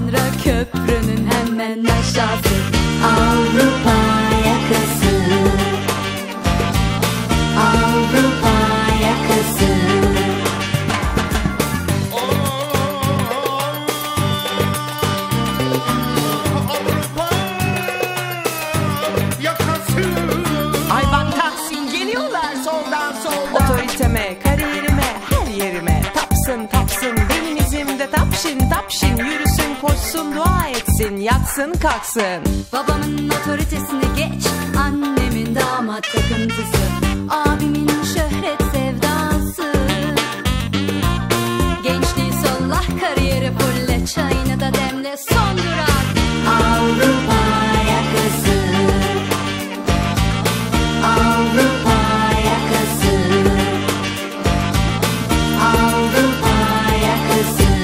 sonra köprünün hemen aşağısı Avrupa yakası. Avrupa yakası. Ay bak Tahsin geliyorlar soldan. Otoriteme, kariyerime, her yerime tapsın tapsın, benim izimde tapşin yürüsün koşsun dua etsin yatsın kalksın. Babamın otoritesini geç, annemin damat takıntısı, abimin şöhret sevdası. Gençliği sollah, kariyeri fulle, çayını da demle, son durak Avrupa yakası. Avrupa yakası. Avrupa yakası.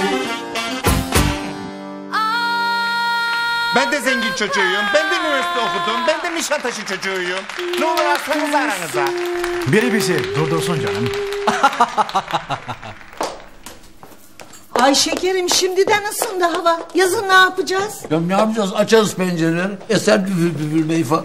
Ben de zengin çocuğuyum. Ben de üniversite okudum. Ben de Nişantaşı çocuğuyum. Ne olur atsanız aranıza. Biri bizi durdursun canım. Ay şekerim, şimdiden ısındı hava. Yazın ne yapacağız? Ya ne yapacağız? Açarız pencereleri. Eser püfür meyfa.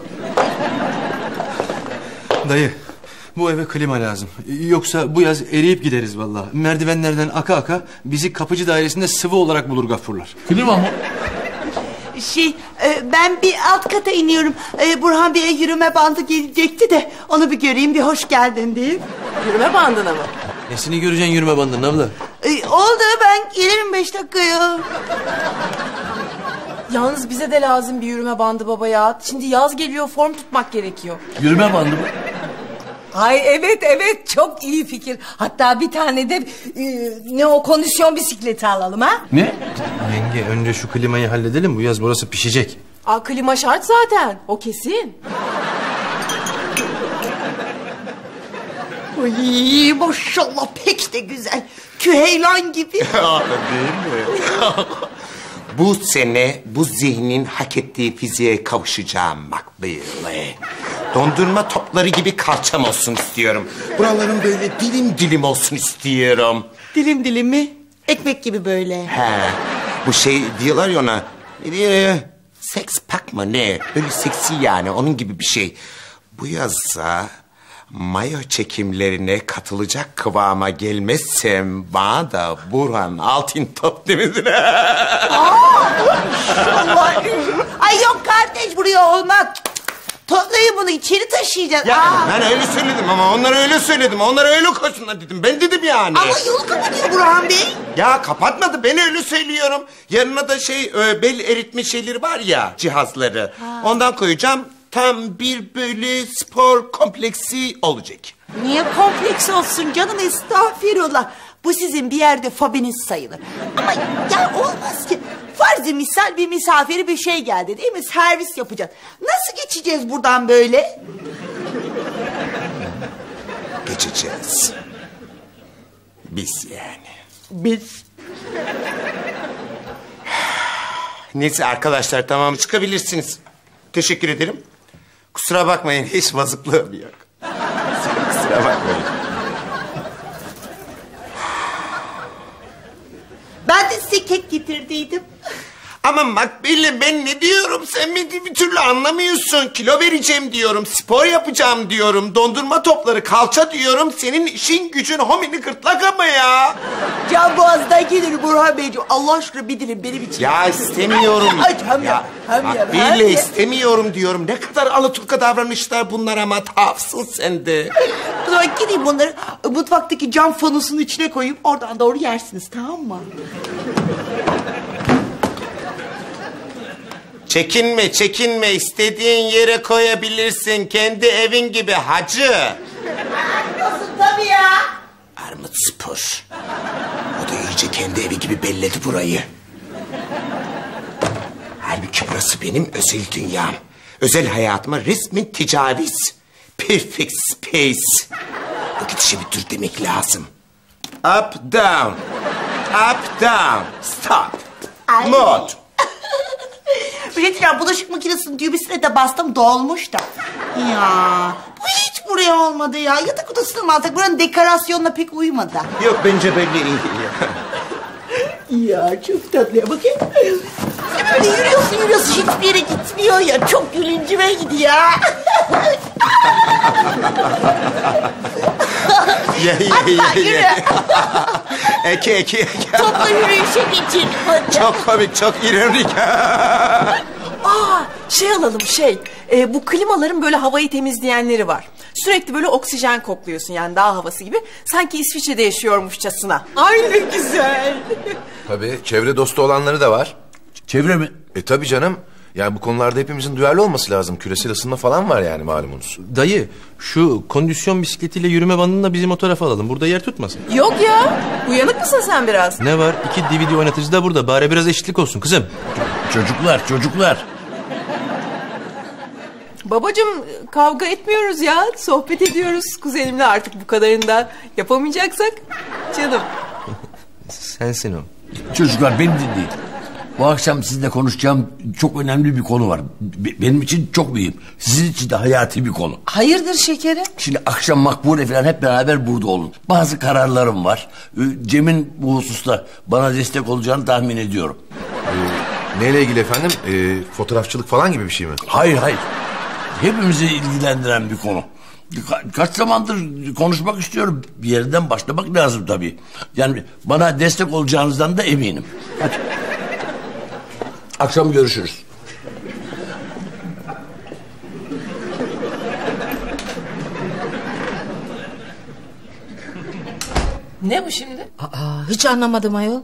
Dayı, bu eve klima lazım. Yoksa bu yaz eriyip gideriz vallahi. Merdivenlerden aka aka bizi kapıcı dairesinde sıvı olarak bulur gaffurlar. Klima mı? Ben bir alt kata iniyorum. Burhan Bey'e yürüme bandı gelecekti de onu bir göreyim, bir hoş geldin diyeyim. Yürüme bandına mı? Nesini göreceksin yürüme bandının abla? Oldu, ben gelirim 5 dakikaya. Yalnız bize de lazım bir yürüme bandı baba ya. Şimdi yaz geliyor, form tutmak gerekiyor. Yürüme bandı mı? Ay evet, çok iyi fikir. Hatta bir tane de ne o kondisyon bisikleti alalım ha? Ne? Yenge önce şu klimayı halledelim, bu yaz burası pişecek. Klima şart zaten, o kesin. Ay maşallah, pek de güzel. Küheylan gibi. Değil mi? Bu sene bu zihnin hak ettiği fiziğe kavuşacağım Makbule. Dondurma topları gibi kalçam olsun istiyorum. Buraların böyle dilim dilim olsun istiyorum. Dilim dilim mi? Ekmek gibi böyle. He, bu şey diyorlar ya ona. Seks pak mı ne? Böyle seksi yani, onun gibi bir şey. Bu yazsa mayo çekimlerine katılacak kıvama gelmezsem bana da Burhan altın top demedin. Ay yok kardeş, buraya olmaz. Toplayın bunu, içeri taşıyacağız. Ya ben öyle söyledim ama onlara öyle söyledim. Onlara öyle koşsunlar dedim. Ben dedim yani. Ama yolu kapatıyor Burhan Bey. Ya kapatmadı, ben öyle söylüyorum. Yanına da bel eritme şeyleri var ya, cihazları. Ondan koyacağım. Tam bir böyle spor kompleksi olacak. Niye kompleks olsun canım, estağfirullah. Bu sizin bir yerde fobiniz sayılır. Ama ya olmaz ki. Farz-ı misal bir misafiri bir şey geldi değil mi? Servis yapacağız. Nasıl geçeceğiz buradan böyle? Geçeceğiz. Biz yani. Biz. Neyse arkadaşlar, tamam, çıkabilirsiniz. Teşekkür ederim. Kusura bakmayın, hiç mazıklığım yok. Kusura bakmayın. Ben de size kek getirdiydim. Ama Makbule, ben ne diyorum, sen beni bir türlü anlamıyorsun. Kilo vereceğim diyorum, spor yapacağım diyorum, dondurma topları, kalça diyorum. Senin işin gücün homini gırtlak ama ya. Can boğazdan gelir Burhan Beyciğim. Allah aşkına bir dilim benim için. Ya istemiyorum. Ya, Makbule, istemiyorum diyorum. Ne kadar alaturka davranışlar bunlar ama, tafsın sen de. O zaman gideyim bunları mutfaktaki cam fanusun içine koyayım. Oradan doğru yersiniz, tamam mı? Çekinme, istediğin yere koyabilirsin. Kendi evin gibi hacı. Nasıl tabii ya? Armut Spor. O da iyice kendi evi gibi belledi burayı. Halbuki burası benim özel dünyam. Özel hayatıma resmen tecavüz. Perfect space. Bu gidişe bir dur demek lazım. Up, down. Up, down. Stop. Mod. Üreticiler, bulaşık makinesinin düğmesine de bastım, dolmuş da. Ya bu hiç buraya olmadı ya. Yatak odasına mı alsak? Buranın dekorasyonuna pek uymadı. Yok, bence belli iyi. Ya çok tatlı ya, bakayım. Böyle yürüyorsun hiçbir yere gitmiyor ya. Çok gülüncüme gidiyor. Yürü. Eki. Topla yürüyüşe geçin. Çok komik, çok ironik. Şey alalım bu klimaların böyle havayı temizleyenleri var. Sürekli böyle oksijen kokluyorsun yani dağ havası gibi. Sanki İsviçre'de yaşıyormuşçasına. Ay ne güzel. Tabii çevre dostu olanları da var. Çevre mi? Tabii canım. Yani bu konularda hepimizin duyarlı olması lazım. Küresel ısınma falan var yani malumunuz. Dayı şu kondisyon bisikletiyle yürüme bandını da bizim o tarafa alalım. Burada yer tutmasın. Yok ya. Uyanık mısın sen biraz? Ne var? 2 DVD oynatıcı da burada. Bari biraz eşitlik olsun kızım. Çocuklar. Babacığım kavga etmiyoruz ya. Sohbet ediyoruz kuzenimle, artık bu kadarını da yapamayacaksak. Canım. Sensin o. Çocuklar beni dinleyin. Bu akşam sizinle konuşacağım çok önemli bir konu var. Benim için çok mühim. Sizin için de hayati bir konu. Hayırdır şekerim? Şimdi akşam Makbule falan hep beraber burada olun. Bazı kararlarım var. Cem'in bu hususta bana destek olacağını tahmin ediyorum. Neyle ilgili efendim? Fotoğrafçılık falan gibi bir şey mi? Hayır. Hepimizi ilgilendiren bir konu. Kaç zamandır konuşmak istiyorum. Bir yerden başlamak lazım tabii. Yani bana destek olacağınızdan da eminim. Hadi. Akşam görüşürüz. Ne bu şimdi? Hiç anlamadım ayol.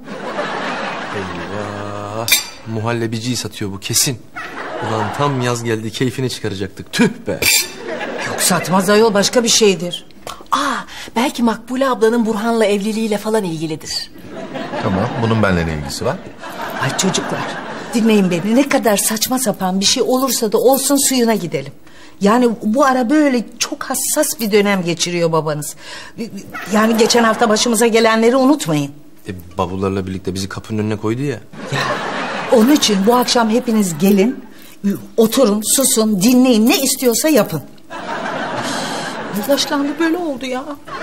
Eyvah. Muhallebiciyi satıyor bu kesin. Ulan tam yaz geldi, keyfini çıkaracaktık. Tüh be. Yok satmaz ayol, başka bir şeydir. Belki Makbule ablanın Burhan'la evliliğiyle falan ilgilidir. Tamam. Bunun benimle ne ilgisi var? Ay çocuklar, dinleyin beni. Ne kadar saçma sapan bir şey olursa da olsun suyuna gidelim. Yani bu ara böyle çok hassas bir dönem geçiriyor babanız. Yani geçen hafta başımıza gelenleri unutmayın. Bavullarla birlikte bizi kapının önüne koydu ya. Onun için bu akşam hepiniz gelin, oturun, susun, dinleyin, ne istiyorsa yapın. Yaşlandı böyle oldu ya.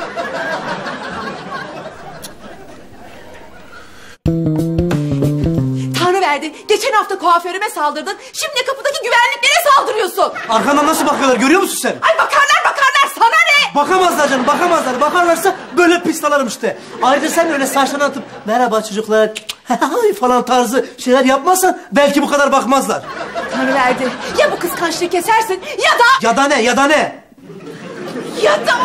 Tanrıverdi, geçen hafta kuaförüme saldırdın, şimdi kapıdaki güvenliklere saldırıyorsun. Arkandan nasıl bakıyorlar, görüyor musun sen? Ay bakarlar, sana ne? Bakamazlar canım, bakamazlar. Bakarlarsa böyle pislalarım işte. Ayrıca sen öyle saçlarını atıp merhaba çocuklar falan tarzı şeyler yapmazsan belki bu kadar bakmazlar. Tanrıverdi, ya bu kıskançlığı kesersin ya da... Ya da ne? Ya da...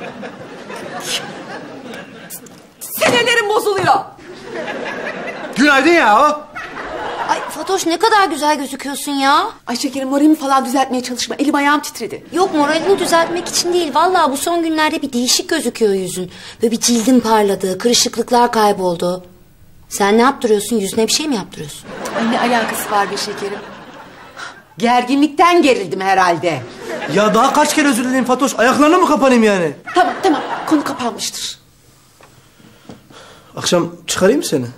Sinirlerim bozuluyor. Günaydın ya. Ay Fatoş ne kadar güzel gözüküyorsun ya. Ay şekerim, moralimi falan düzeltmeye çalışma. Elim ayağım titredi. Yok, moralini düzeltmek için değil. Vallahi bu son günlerde bir değişik gözüküyor yüzün. Böyle bir cildin parladı, kırışıklıklar kayboldu. Sen ne yaptırıyorsun? Yüzüne bir şey mi yaptırıyorsun? Ay ne alakası var be şekerim? Gerginlikten gerildim herhalde. Ya daha kaç kere özür dilerim Fatoş. Ayaklarına mı kapanayım yani? Tamam, konu kapanmıştır. Akşam çıkarayım mı seni?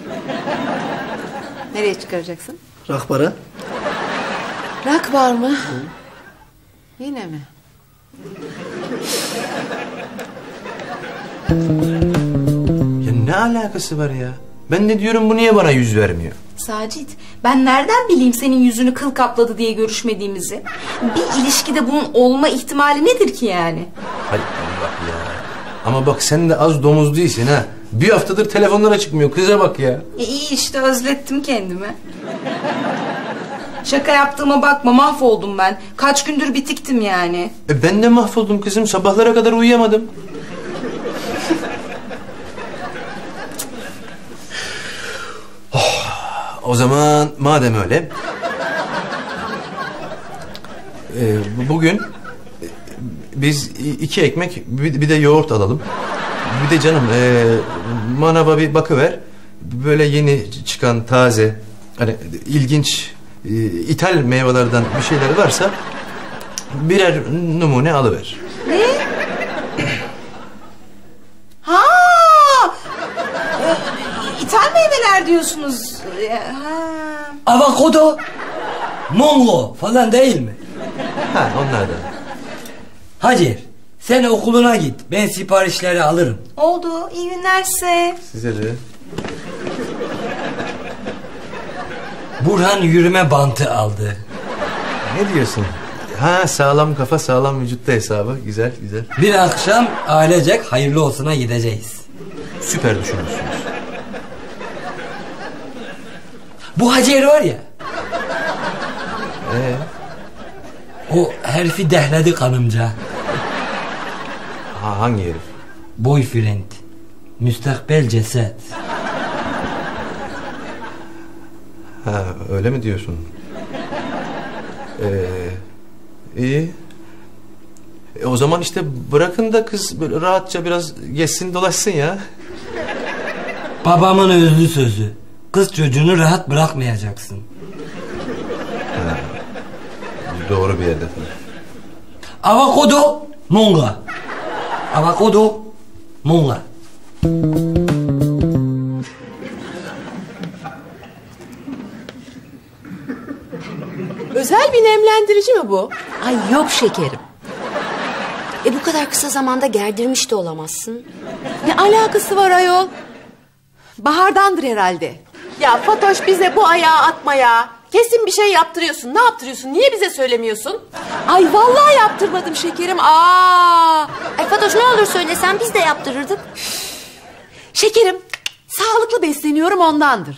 Nereye çıkaracaksın? Rakbara. Rak var mı? Yine mi? Ya ne alakası var ya? Ben de diyorum bu niye bana yüz vermiyor? Sacit, ben nereden bileyim senin yüzünü kıl kapladı diye görüşmediğimizi? Bir ilişkide bunun olma ihtimali nedir ki yani? Hay Allah ya. Ama bak sen de az domuz değilsin ha. Bir haftadır telefonlara çıkmıyor. Kıza bak ya. İyi işte, özlettim kendimi. Şaka yaptığıma bakma, mahvoldum ben. Kaç gündür bitiktim yani. Ben de mahvoldum kızım. Sabahlara kadar uyuyamadım. O zaman madem öyle... bugün biz 2 ekmek bir de yoğurt alalım. Bir de canım manava bir bakıver. Böyle yeni çıkan taze, hani ilginç ithal meyvelerden bir şeyler varsa birer numune alıver. Ne? İthal meyveler diyorsunuz. Avokado, mango falan değil mi? Ha, onlardan. Hacer, sen okuluna git. Ben siparişleri alırım. Oldu. İyi günler size. Size de. Burhan yürüme bantı aldı. Ne diyorsun? Ha, sağlam kafa sağlam vücutta hesabı. Güzel güzel. Bir akşam ailecek hayırlı olsuna gideceğiz. Süper düşünüyorsunuz. Bu Hacer var ya. O herifi dehledi kanımca. Ha, hangi herif? Boyfriend. Müstakbel ceset. Ha, öyle mi diyorsun? İyi. O zaman işte bırakın da kız böyle rahatça biraz geçsin dolaşsın ya. Babamın özlü sözü. Kız çocuğunu rahat bırakmayacaksın. Ha, doğru bir yerde. Avokado nunga. Avokado nunga. Özel bir nemlendirici mi bu? Ay yok şekerim. Bu kadar kısa zamanda gerdirmiş de olamazsın. Ne alakası var ayol? Bahardandır herhalde. Ya Fatoş bize bu ayağı atma ya. Kesin bir şey yaptırıyorsun. Ne yaptırıyorsun? Niye bize söylemiyorsun? Ay vallahi yaptırmadım şekerim. Ay Fatoş ne olur söylesen biz de yaptırırdık. Şekerim sağlıklı besleniyorum ondandır.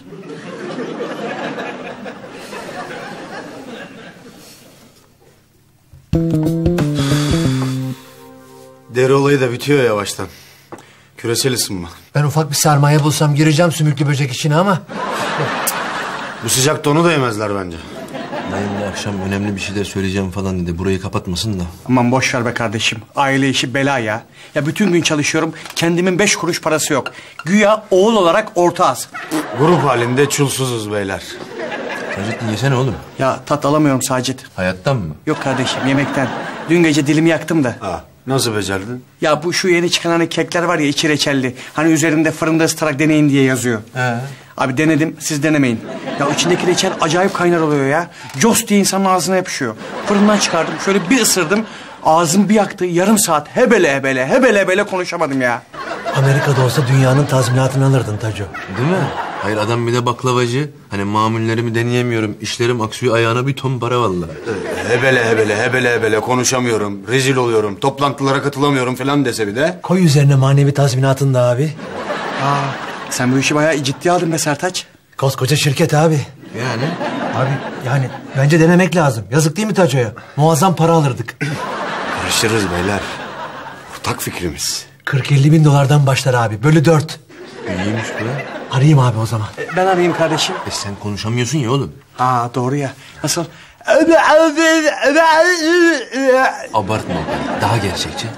Deri olayı da bitiyor yavaştan. Küresel ısınma. Ben ufak bir sermaye bulsam gireceğim sümüklü böcek işine ama. Bu sıcakta onu da yemezler bence. Dayım bu akşam önemli bir şeyler söyleyeceğim falan dedi. Burayı kapatmasın da. Aman boş ver be kardeşim. Aile işi bela ya. Ya bütün gün çalışıyorum. Kendimin 5 kuruş parası yok. Güya oğul olarak ortağız. Grup halinde çulsuzuz beyler. Sacit yesene oğlum. Ya tat alamıyorum Sacit. Hayattan mı? Yok kardeşim yemekten. Dün gece dilimi yaktım da. Nasıl becerdin? Ya bu şu yeni çıkan hani kekler var ya içi reçelli. Hani üzerinde fırında ısıtarak deneyin diye yazıyor. Abi denedim, siz denemeyin. Ya içindeki reçel acayip kaynar oluyor ya. Cos diye insanın ağzına yapışıyor. Fırından çıkardım, şöyle bir ısırdım. Ağzım bir yaktı, yarım saat hebele konuşamadım ya. Amerika'da olsa dünyanın tazminatını alırdın Taco. Değil mi? Hayır adam bir de baklavacı. Hani mamullerimi deneyemiyorum. İşlerim aksıyor ayağına bir ton para vallahi. Hebele konuşamıyorum. Rezil oluyorum. Toplantılara katılamıyorum falan dese bir de. Koy üzerine manevi tazminatını da abi. Sen bu işi bayağı ciddiye aldın be Sertaç. Koskoca şirket abi. Yani? Abi yani bence denemek lazım. Yazık değil mi Taco'ya? Muazzam para alırdık. Karışırız beyler. Ortak fikrimiz. 40-50 bin dolardan başlar abi. Bölü 4. İyiymiş be. Arayayım abi o zaman. Ben arayayım kardeşim. Sen konuşamıyorsun ya oğlum. Doğru ya. Nasıl? Abartma. Daha gerçekçi.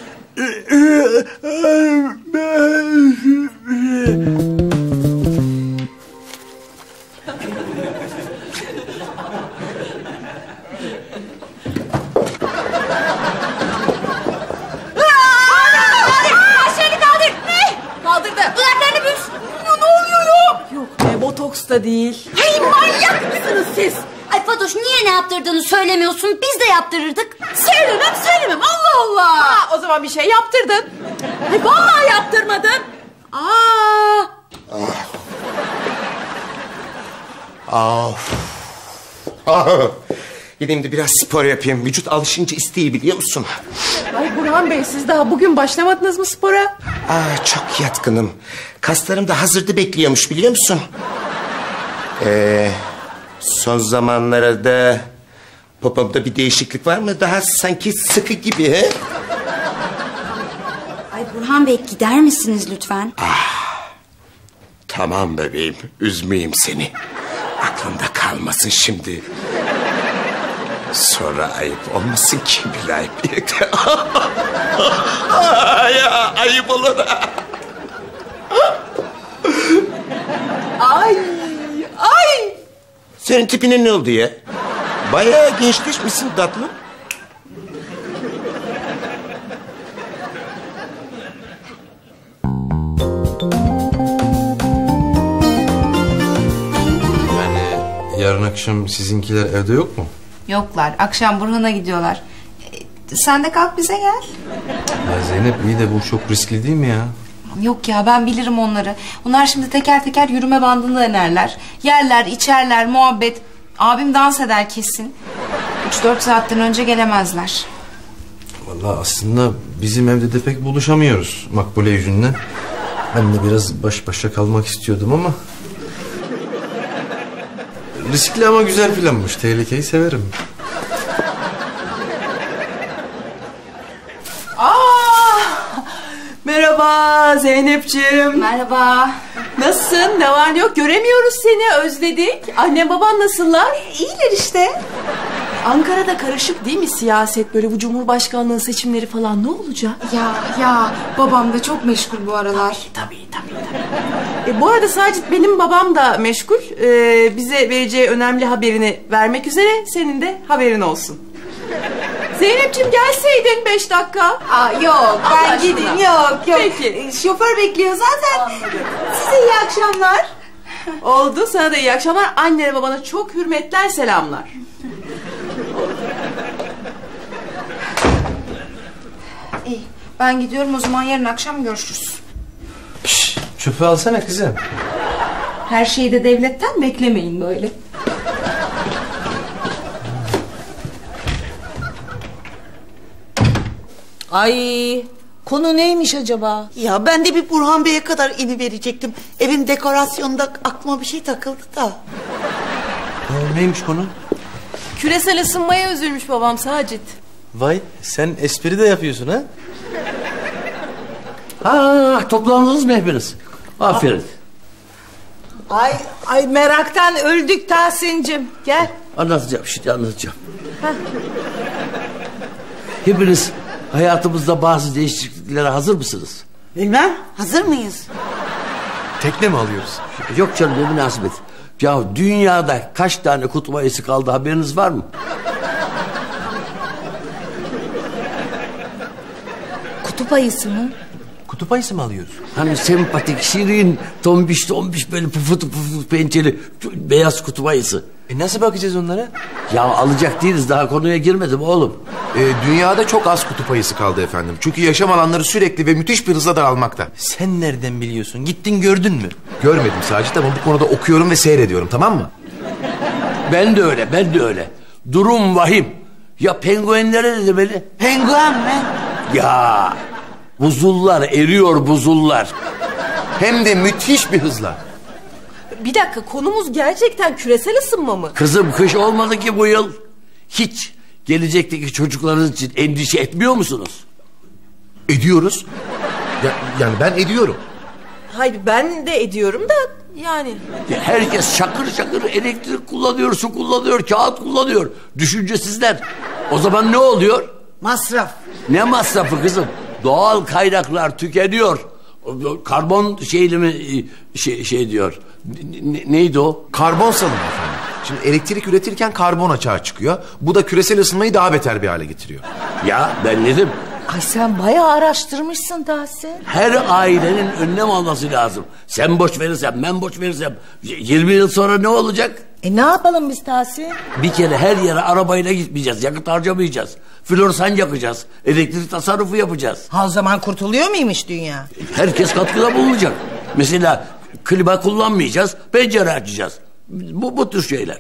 Botoks da değil. Ay manyak mısınız siz? Ay Fatoş niye ne yaptırdığını söylemiyorsun? Biz de yaptırırdık. Söylemem. Allah Allah. O zaman bir şey yaptırdın. Ay vallahi yaptırmadın. Gideyim de biraz spor yapayım. Vücut alışınca isteği biliyor musun? Ay Burhan Bey siz daha bugün başlamadınız mı spora? Çok yatkınım. Kaslarım da hazırda bekliyormuş biliyor musun? Son zamanlarda popomda bir değişiklik var mı? Daha sanki sıkı gibi he? Ay Burhan Bey gider misiniz lütfen? Tamam bebeğim, üzmeyeyim seni. Aklında kalmasın şimdi. Sonra ayıp olmasın ki bilay birlikte. Ya ayıp olur. Ay. Senin tipine ne oldu ya? Bayağı gençleşmişsin tatlım. Yarın akşam sizinkiler evde yok mu? Yoklar. Akşam Burhan'a gidiyorlar. Sen de kalk bize gel. Ya Zeynep iyi de bu çok riskli değil mi ya? Yok ya, ben bilirim onları. Onlar şimdi teker teker yürüme bandını denerler. Yerler, içerler, muhabbet. Abim dans eder kesin. 3-4 saatten önce gelemezler. Vallahi aslında bizim evde de pek buluşamıyoruz Makbule yüzünden. Ben de biraz baş başa kalmak istiyordum ama... Riskli ama güzel planmış. Tehlikeyi severim. Merhaba Zeynep'ciğim. Merhaba. Nasılsın? Ne var ne yok? Göremiyoruz seni. Özledik. Annem baban nasıllar? İyiler işte. Ankara'da karışık değil mi siyaset? Böyle bu Cumhurbaşkanlığı seçimleri falan ne olacak? Ya babam da çok meşgul bu aralar. Tabii. Bu arada Sacit, benim babam da meşgul. Bize vereceği önemli haberini vermek üzere. Senin de haberin olsun. Zeynep'ciğim gelseydin 5 dakika. Yok, ben Allah gideyim. aşkına. Yok. Peki. Şoför bekliyor zaten. Size iyi akşamlar. Oldu, sana da iyi akşamlar. Annene babana çok hürmetler, selamlar. İyi, ben gidiyorum o zaman, yarın akşam görüşürüz. Şşş, çöpü alsana kızım. Her şeyi de devletten beklemeyin böyle. Ay, konu neymiş acaba? Ya ben de bir Burhan Bey'e kadar iniverecektim. Evin dekorasyonunda aklıma bir şey takıldı da. Neymiş konu? Küresel ısınmaya üzülmüş babam Sacit. Vay, sen espri de yapıyorsun ha? Toplandınız mı hepiniz? Aferin. Ay meraktan öldük Tahsin'cim. Gel. Anlatacağım. Hepiniz hayatımızda bazı değişikliklere hazır mısınız? Bilmem, hazır mıyız? Tekne mi alıyoruz? Yok canım, ne münasebet. Ya dünyada kaç tane kutup ayısı kaldı, haberiniz var mı? Kutup ayısı mı? Kutup ayısı mı alıyoruz? Hani sempatik, şirin, tombiş böyle pufut pençeli beyaz kutup ayısı. Nasıl bakacağız onlara? Ya alacak değiliz, daha konuya girmedim oğlum. Dünyada çok az kutup ayısı kaldı efendim. Çünkü yaşam alanları sürekli ve müthiş bir hızla daralmakta. Sen nereden biliyorsun? Gittin gördün mü? Görmedim Sacit ama bu konuda okuyorum ve seyrediyorum, tamam mı? Ben de öyle. Durum vahim. Ya penguenlere ne demeli? Penguen mi? Ya buzullar eriyor, buzullar. Hem de müthiş bir hızla. Bir dakika, konumuz gerçekten küresel ısınma mı? Kızım, kış olmadı ki bu yıl. Hiç gelecekteki çocuklarınız için endişe etmiyor musunuz? Ediyoruz. Yani ben ediyorum. Hayır, ben de ediyorum da yani. Ya herkes şakır elektrik kullanıyor, su kullanıyor, kağıt kullanıyor. Düşüncesizler. O zaman ne oluyor? Masraf. Ne masrafı kızım? Doğal kaynaklar tükeniyor. Karbon şeyli mi şey diyor. Neydi o? Karbon salımı efendim. Şimdi elektrik üretirken karbon açığa çıkıyor. Bu da küresel ısınmayı daha beter bir hale getiriyor. Ya ben dedim. Ay sen bayağı araştırmışsın Tahsin. Her ailenin önlem alması lazım. Sen boş verirsen, ben boş verirsem 20 yıl sonra ne olacak? Ne yapalım biz Tahsin? Bir kere her yere arabayla gitmeyeceğiz. Yakıt harcamayacağız. Floresan yakacağız. Elektrik tasarrufu yapacağız. Ha, o zaman kurtuluyor muymuş dünya? Herkes katkıda bulunacak. Mesela klima kullanmayacağız. Pencere açacağız. Bu tür şeyler.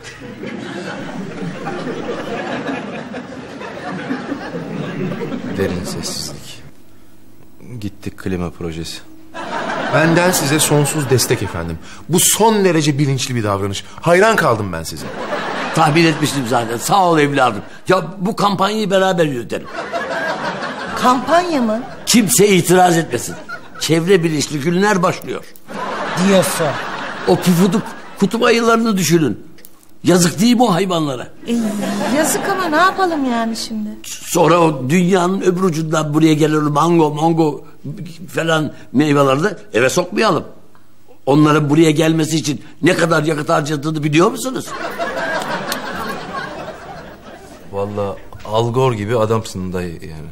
Derin sessizlik. Gittik klima projesi. Benden size sonsuz destek efendim. Bu son derece bilinçli bir davranış. Hayran kaldım ben size. Tahmin etmiştim zaten. Sağ ol evladım. Ya bu kampanyayı beraber yürütelim. Kampanya mı? Kimse itiraz etmesin. Çevre bilinçli günler başlıyor. Diyorsun. O pufuduk kutup ayılarını düşünün. Yazık değil mi o hayvanlara? Yazık ama ne yapalım yani şimdi? Sonra o dünyanın öbür ucundan buraya gelen mango falan meyveleri de eve sokmayalım. Onların buraya gelmesi için ne kadar yakıt harcadığını biliyor musunuz? Vallahi Al Gore gibi adamsın dayı yani.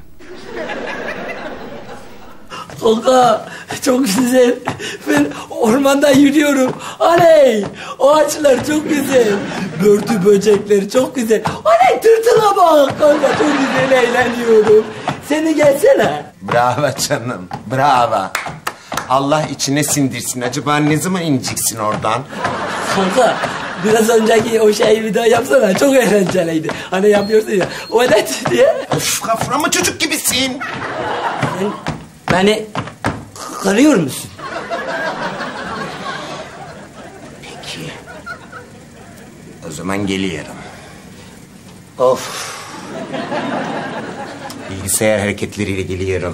Tolga çok güzel. Ben ormanda yürüyorum. Oley! O ağaçlar çok güzel. Börtü böcekler çok güzel. Oley, tırtıla bak. Tolga çok güzel eğleniyorum. Sen de gelsene. Bravo canım, bravo. Allah içine sindirsin. Acaba ne zaman ineceksin oradan? Kanka biraz önceki o şeyi bir daha yapsana. Çok eğlenceliydi. Hani yapıyorsun ya. O evet diye. Of Gafur ama çocuk gibisin. Sen beni kırıyor musun? Peki. O zaman geliyorum. Of. Bilgisayar hareketleriyle geliyorum.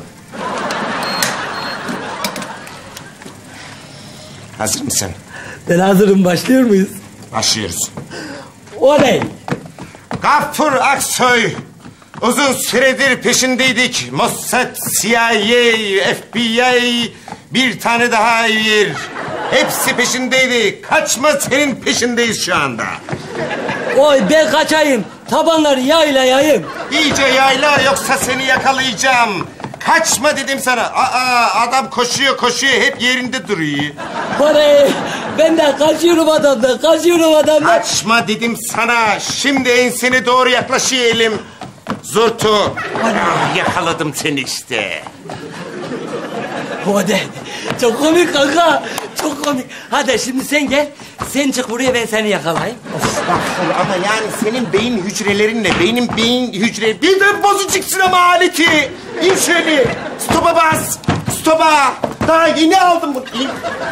Hazır mısın? Ben hazırım. Başlıyor muyuz? Başlıyoruz. Oley! Gafur Aksoy. Uzun süredir peşindeydik. Mossad, CIA, FBI, bir tane daha hayır. Hepsi peşindeydi. Kaçma, senin peşindeyiz şu anda. Oy ben kaçayım. Tabanları yaylayayım. İyice yayla yoksa seni yakalayacağım. Kaçma dedim sana. Adam koşuyor hep yerinde duruyor. Oley! Ben de kaçıyorum adamdan. Kaçma dedim sana. Şimdi ensene doğru yaklaşıyor elim. Zurtu. Yakaladım seni işte. Hadi. Çok komik kanka. Çok komik. Hadi şimdi sen gel. Sen çık buraya, ben seni yakalayayım. Ama yani senin beyin hücrelerinle benim beyin hücre... Bir de bozucuk sinema aleti. İn şöyle. Stopa bas. Stopa. Daha yeni aldım bunu. İn.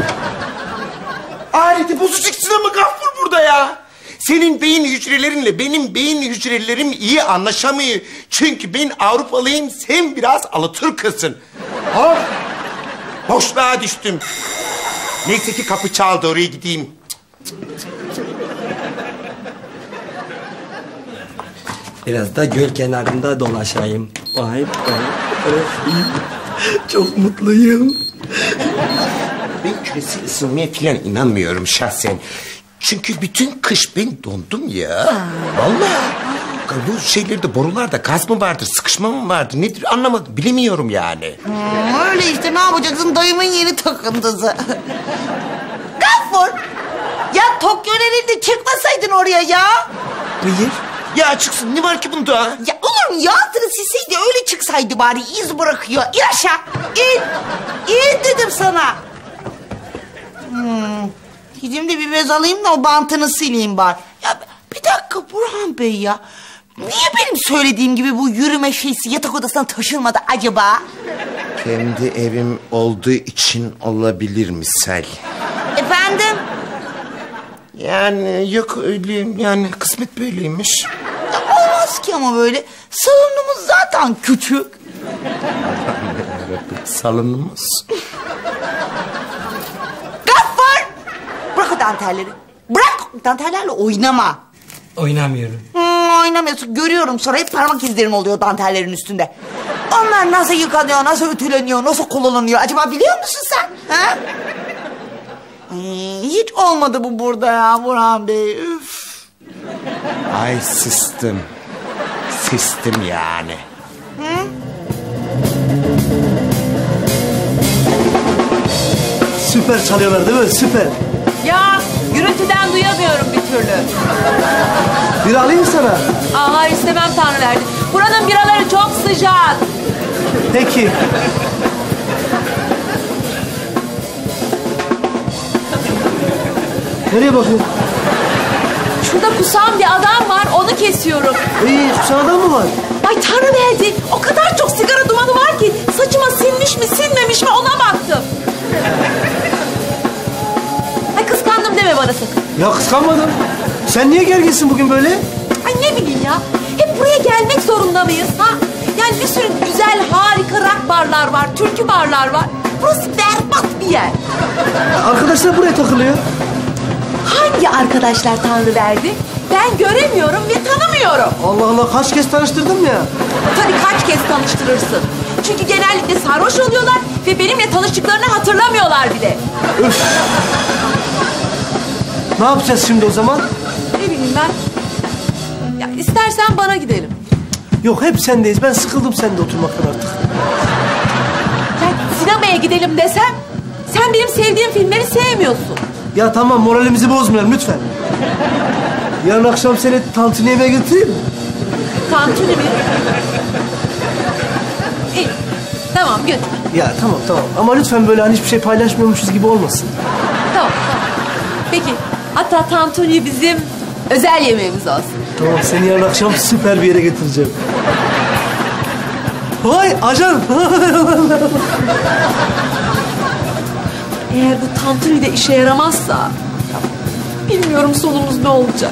Aleti bozucuk sinema Gafur burada ya. Senin beyin hücrelerinle benim beyin hücrelerim iyi anlaşamıyor. Çünkü ben Avrupalıyım, sen biraz Alaturkasın. Hop! Boşluğa düştüm. Neyse ki kapı çaldı, oraya gideyim. Biraz da göl kenarında dolaşayım. Vay. Çok mutluyum. Ben küresel ısınmaya falan inanmıyorum şahsen. Çünkü bütün kış ben dondum ya. Vallahi. Bu şeylerde, borularda gaz mı vardır, sıkışma mı vardır, nedir anlamadım, bilemiyorum yani. Öyle işte, ne yapacaksın, dayımın yeni takıntısı. Gafur! Ya Tokyo elinde çıkmasaydın oraya ya. Buyur. Ya çıksın, ne var ki bunda? Ya olur mu ya, altını silseydi öyle çıksaydı bari, iz bırakıyor. İn aşağı, in dedim sana. Gideyim de bir bez alayım da o bantını sileyim bari. Ya bir dakika Burhan Bey ya. Niye benim söylediğim gibi bu yürüme şeysi yatak odasına taşınmadı acaba? Kendi evim olduğu için olabilir misal. Efendim? Yani yok öyle, yani kısmet böyleymiş. Ya olmaz ki ama böyle. Salonumuz zaten küçük. Salonumuz. Gaffar! Bırak o dantelleri. Bırak, dantellerle oynama. Oynamıyorum. Oynamıyorsun, görüyorum, sonra hep parmak izlerin oluyor dantellerin üstünde. Onlar nasıl yıkanıyor, nasıl ütüleniyor, nasıl kullanılıyor acaba biliyor musun sen? Ha? Hiç olmadı bu burada ya Burhan Bey. Üf. Ay sistem. Sistem yani. Hı? Süper çalıyorlar değil mi? Süper. Ya gürültüden duyamıyorum bir türlü. Bir alayım sana. Hayır istemem Tanrıverdi. Buranın biraları çok sıcak. Peki. Nereye bakıyorsun? Şurada kusan bir adam var, onu kesiyorum. İyi, kusan adam mı var? Ay Tanrıverdi, o kadar çok sigara dumanı var ki saçıma sinmiş mi sinmemiş mi ona baktım. Ay kıskandım deme bana sakın. Ya kıskanmadım. Sen niye gerginsin bugün böyle? Ay ne bileyim ya, hep buraya gelmek zorunda mıyız ha? Yani bir sürü güzel harika rock barlar var, türkü barlar var. Burası berbat bir yer. Arkadaşlar buraya takılıyor. Hangi arkadaşlar Tanrıverdi? Ben göremiyorum ve tanımıyorum. Allah Allah, kaç kez tanıştırdım ya. Tabii kaç kez tanıştırırsın. Çünkü genellikle sarhoş oluyorlar ve benimle tanıştıklarını hatırlamıyorlar bile. Üf. Ne yapacağız şimdi o zaman? Ne bileyim ben. Ya istersen bana gidelim. Yok, hep sendeyiz. Ben sıkıldım sende oturmaktan artık. Ya sinemaya gidelim desem sen benim sevdiğim filmleri sevmiyorsun. Ya tamam, moralimizi bozmayalım lütfen. Yarın akşam seni tantuni eve götüreyim mi? Tantuni mi? İyi. Tamam götür. Ya tamam ama lütfen böyle hani hiçbir şey paylaşmıyormuşuz gibi olmasın. Tamam. Peki hatta tantuni bizim özel yemeğimiz olsun. Tamam, seni yarın akşam süper bir yere getireceğim. Vay ajan. Eğer bu tantuni de işe yaramazsa bilmiyorum sonumuz ne olacak.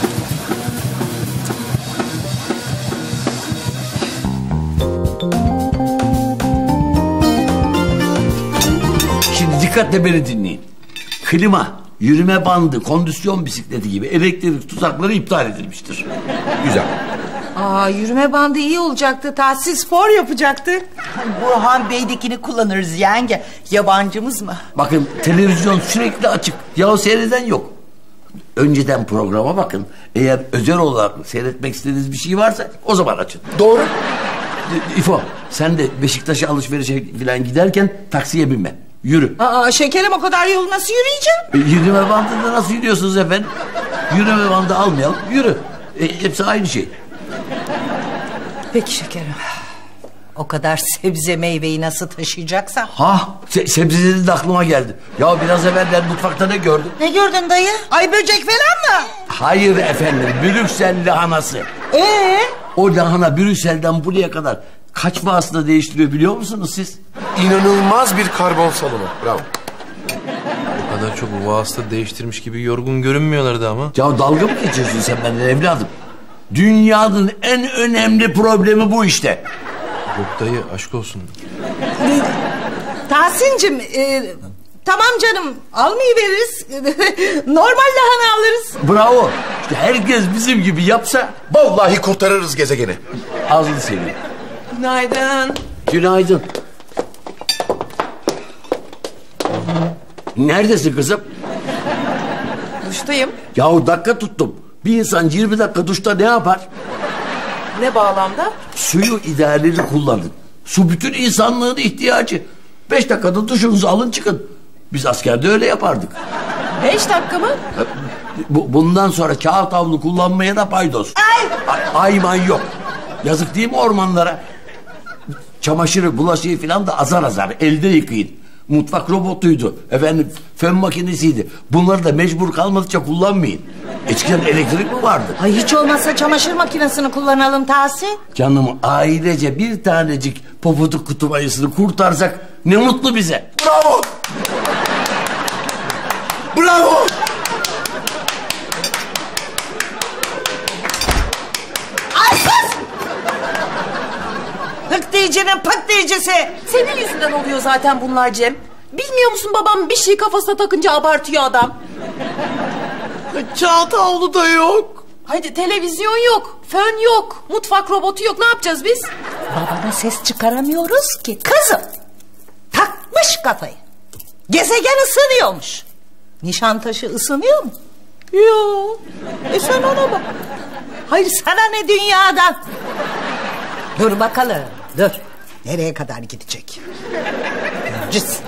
Şimdi dikkatle beni dinleyin. Klima, yürüme bandı, kondisyon bisikleti gibi elektrik tuzakları iptal edilmiştir. Güzel. Yürüme bandı iyi olacaktı. Tahsis spor yapacaktı. Burhan Bey'dekini kullanırız yenge. Yabancımız mı? Bakın televizyon sürekli açık. Yahu seyreden yok. Önceden programa bakın. Eğer özel olarak seyretmek istediğiniz bir şey varsa o zaman açın. Doğru. İfo, sen de Beşiktaş'a alışverişe falan giderken taksiye binme. Yürü. Şekerim, o kadar yol nasıl yürüyeceğim? Yürüme bandında nasıl yürüyorsunuz efendim? Yürüme bandı almayalım. Yürü. Hepsi aynı şey. Peki şekerim. O kadar sebze meyveyi nasıl taşıyacaksam? Sebze dedi de aklıma geldi. Ya biraz evvel ben mutfakta ne gördüm? Ne gördün dayı? Ay böcek falan mı? Hayır efendim, Brüksel lahanası. O lahana Brüksel'den buraya kadar kaç vasıta değiştiriyor biliyor musunuz siz? İnanılmaz bir karbon salımı. Bravo. O kadar çok vasıta değiştirmiş gibi yorgun görünmüyorlardı ama. Ya dalga mı geçiyorsun sen benden evladım? Dünyanın en önemli problemi bu işte. Yok dayı, aşk olsun. Tahsin'cim, tamam canım, almayı veririz. Normal lahana alırız. Bravo. İşte herkes bizim gibi yapsa vallahi kurtarırız gezegeni. ağzını seveyim. Günaydın. Günaydın. Neredesin kızım? Duştayım. Yahu dakika tuttum. Bir insan 20 dakika duşta ne yapar? Ne bağlamda? Suyu idareli kullanın. Su bütün insanlığın ihtiyacı. 5 dakikada duşunuzu alın çıkın. Biz askerde öyle yapardık. 5 dakika mı? Bundan sonra kağıt havlu kullanmaya da paydos. Ayman yok. Yazık değil mi ormanlara? Çamaşırı, bulaşığı falan da azar azar elde yıkayın. Mutfak robotuydu. Efendim fön makinesiydi. Bunları da mecbur kalmadıkça kullanmayın. Eskiden elektrik mi vardı? Ay hiç olmazsa çamaşır makinesini kullanalım Tahsin. Canım ailece bir tanecik pofuduk kutu ayısını kurtarsak ne mutlu bize. Bravo. Bravo. Ay sus! Hık diyeceğinin pık diyecesi. Senin yüzünden oluyor zaten bunlar Cem. Bilmiyor musun babam bir şey kafasına takınca abartıyor adam. Kağıt havlu da yok. Haydi televizyon yok, fön yok, mutfak robotu yok. Ne yapacağız biz? Babana ses çıkaramıyoruz ki. Kızım takmış kafayı. Gezegen ısınıyormuş. Nişantaşı ısınıyor mu? Yok. Sen ona bak. Hayır sana ne dünyadan? Dur bakalım. Dur. Nereye kadar gidecek? Göreceğiz.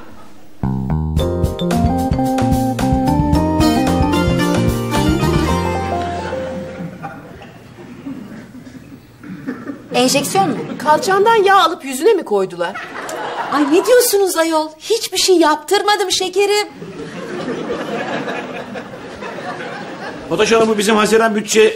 Enjeksiyon mu? Kalçandan yağ alıp yüzüne mi koydular? Ay ne diyorsunuz ayol? Hiçbir şey yaptırmadım şekerim. Fatoş Hanım, bu bizim Haziran bütçe...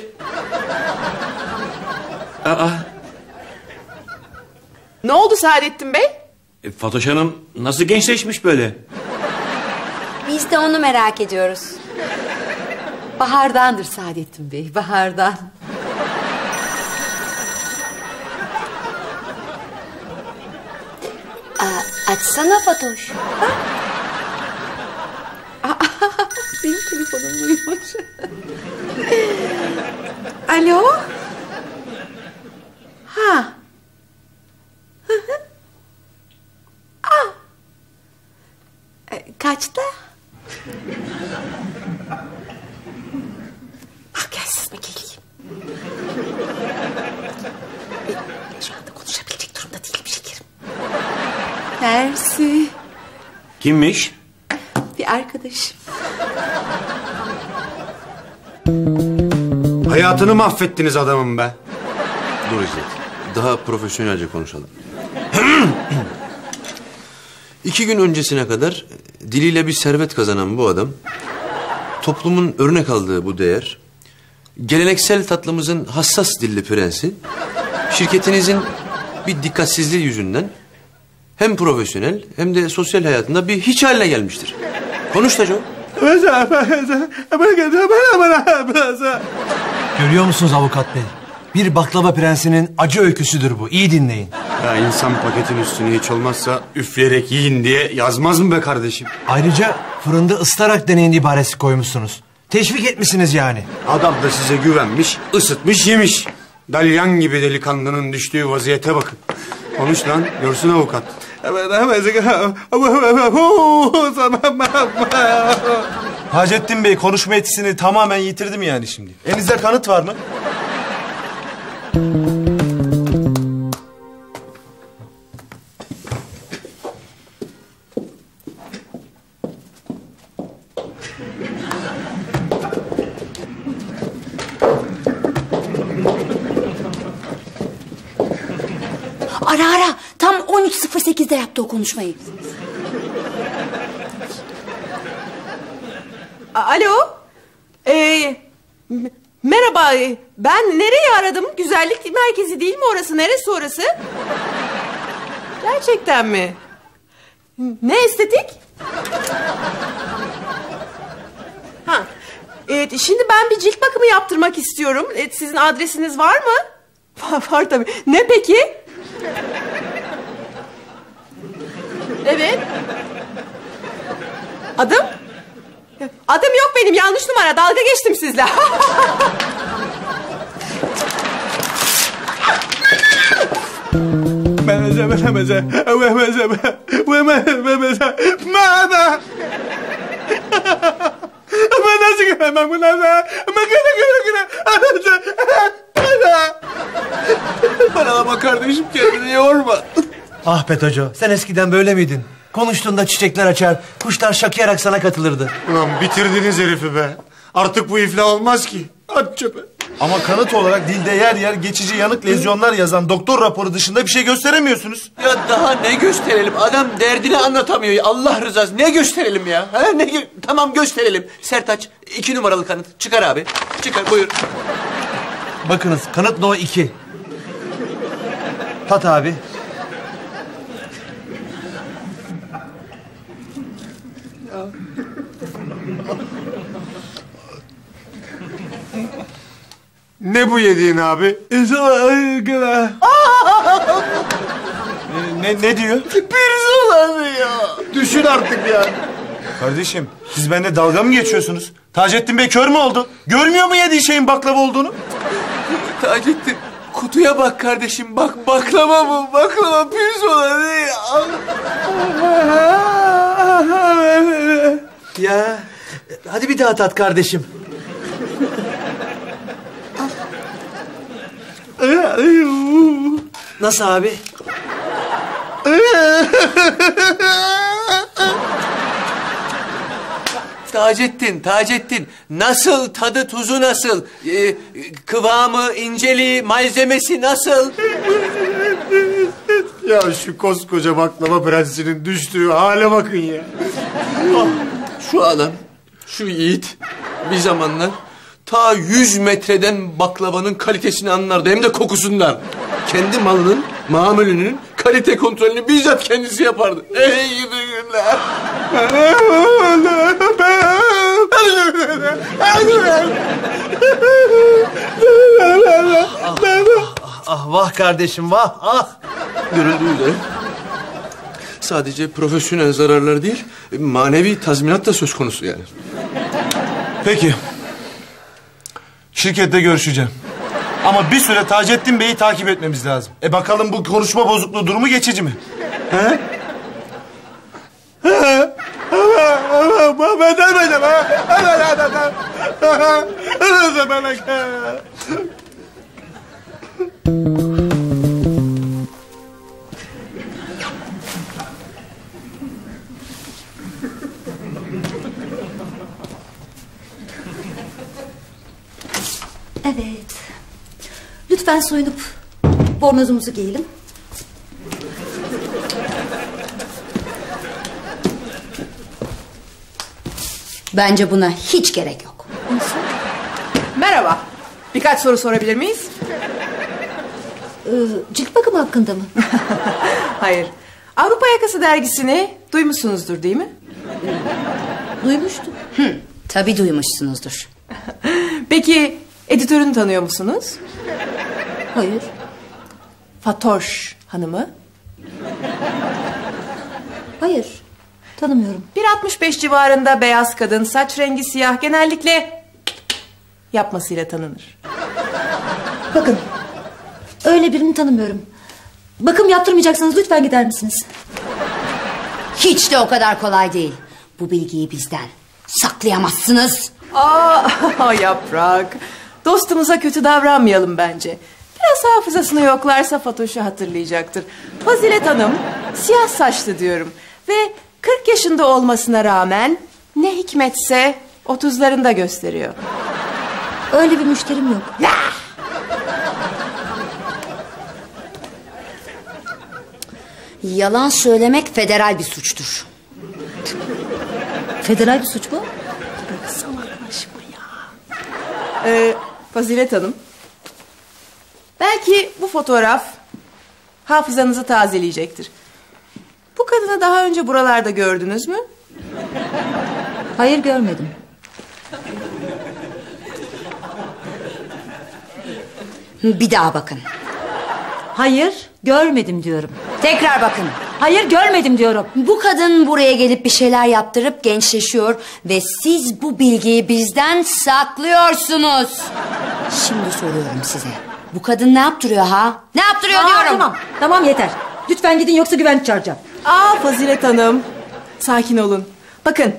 Ne oldu Saadettin Bey? Fatoş Hanım nasıl gençleşmiş böyle? Biz de onu merak ediyoruz. Bahardandır Saadettin Bey, bahardan. Açsana Fatoş. Benim telefonum uyumuş. Alo? Ha. Kaçta? Gelsiz mi geleyim? Şu anda konuşabilecek durumda değilim şekerim. Mersi. Kimmiş? Bir arkadaşım. Hayatını mahvettiniz adamım be. Dur İzzet, daha profesyonelce konuşalım. 2 gün öncesine kadar diliyle bir servet kazanan bu adam, toplumun örnek aldığı bu değer, geleneksel tatlımızın hassas dilli prensi, şirketinizin bir dikkatsizliği yüzünden hem profesyonel hem de sosyal hayatında bir hiç haline gelmiştir. Konuş da Joe. Görüyor musunuz avukat bey? Bir baklava prensinin acı öyküsüdür bu. İyi dinleyin. Ya insan paketin üstüne hiç olmazsa üfleyerek yiyin diye yazmaz mı be kardeşim? Ayrıca fırında ıslarak deneyin ibaresi koymuşsunuz. Teşvik etmişsiniz yani. Adam da size güvenmiş, ısıtmış, yemiş. Dalyan gibi delikanlının düştüğü vaziyete bakın. Konuş lan, görsün avukat. Hacettin Bey konuşma yetisini tamamen yitirdim yani şimdi. Elinizde kanıt var mı? Ara. Tam 13.08'de yaptı o konuşmayı. Alo. Merhaba. Ben nereye aradım? Güzellik merkezi değil mi orası? Neresi orası? Gerçekten mi? Ne estetik? Ha. Şimdi ben bir cilt bakımı yaptırmak istiyorum. Sizin adresiniz var mı? Var tabii. Ne peki? Evet. Adım? Adım yok benim. Yanlış numara. Dalga geçtim sizle. Bana ama kardeşim kendini yorma. Ah Petoco, sen eskiden böyle miydin? Konuştuğunda çiçekler açar, kuşlar şakıyarak sana katılırdı. Ulan bitirdiniz herifi be. Artık bu iflah olmaz ki. At çöpe. Ama kanıt olarak dilde yer yer geçici yanık lezyonlar yazan doktor raporu dışında bir şey gösteremiyorsunuz. Ya daha ne gösterelim? Adam derdini anlatamıyor. Allah rızası ne gösterelim ya? Ha, tamam gösterelim. Sertaç 2 numaralı kanıt. Çıkar abi. Çıkar buyur. Bakınız kanıt no 2. Tat abi. Ne bu yediğin abi? Ne diyor? Pirzola ya. Düşün artık yani. Kardeşim siz benimle dalga mı geçiyorsunuz? Taceddin Bey kör mü oldu? Görmüyor mu yediği şeyin baklava olduğunu? Taceddin kutuya bak kardeşim. Bak baklava bu. Baklava pirzola değil. Ya hadi bir daha tat kardeşim. Nasıl abi? Taceddin. Nasıl tadı tuzu nasıl? Kıvamı, inceliği, malzemesi nasıl? Ya şu koskoca baklava prensinin düştüğü hale bakın ya. Şu adam, şu yiğit bir zamanlar ta 100 metreden baklavanın kalitesini anlardı hem de kokusundan. Kendi malının, mamulünün kalite kontrolünü bizzat kendisi yapardı. Ey gidi günler. Ah vah kardeşim vah ah. Görüldüğü üzere sadece profesyonel zararlar değil, manevi tazminat da söz konusu yani. Peki. Şirkette görüşeceğim. Ama bir süre Taceddin Bey'i takip etmemiz lazım. Bakalım bu konuşma bozukluğu durumu geçici mi? He? Evet. Lütfen soyunup bornozumuzu giyelim. Bence buna hiç gerek yok. Merhaba. Birkaç soru sorabilir miyiz? Cilt bakımı hakkında mı? Hayır. Avrupa Yakası dergisini duymuşsunuzdur değil mi? Duymuştum. Tabii duymuşsunuzdur. Peki editörünü tanıyor musunuz? Hayır. Fatoş Hanım'ı? Hayır. Tanımıyorum. 1.65 civarında beyaz kadın, saç rengi siyah, genellikle yapmasıyla tanınır. Bakın. Öyle birini tanımıyorum. Bakım yaptırmayacaksanız lütfen gider misiniz? Hiç de o kadar kolay değil. Bu bilgiyi bizden saklayamazsınız. Yaprak. Dostumuza kötü davranmayalım bence. Biraz hafızasını yoklarsa Fatoş'u hatırlayacaktır. Fazilet Hanım siyah saçlı diyorum. Ve 40 yaşında olmasına rağmen ne hikmetse 30'larında gösteriyor. Öyle bir müşterim yok. Yalan söylemek federal bir suçtur. Federal bir suç mu? Salaklaşma ya. Fazilet Hanım. Belki bu fotoğraf hafızanızı tazeleyecektir. Bu kadını daha önce buralarda gördünüz mü? Hayır, görmedim. Bir daha bakın. Hayır, görmedim diyorum. Tekrar bakın. Hayır, görmedim diyorum. Bu kadın buraya gelip bir şeyler yaptırıp gençleşiyor ve siz bu bilgiyi bizden saklıyorsunuz. Şimdi soruyorum size. Bu kadın ne yaptırıyor ha? Ne yaptırıyor diyorum. Tamam yeter. Lütfen gidin yoksa güvenlik çağıracağım. Fazilet Hanım. Sakin olun. Bakın.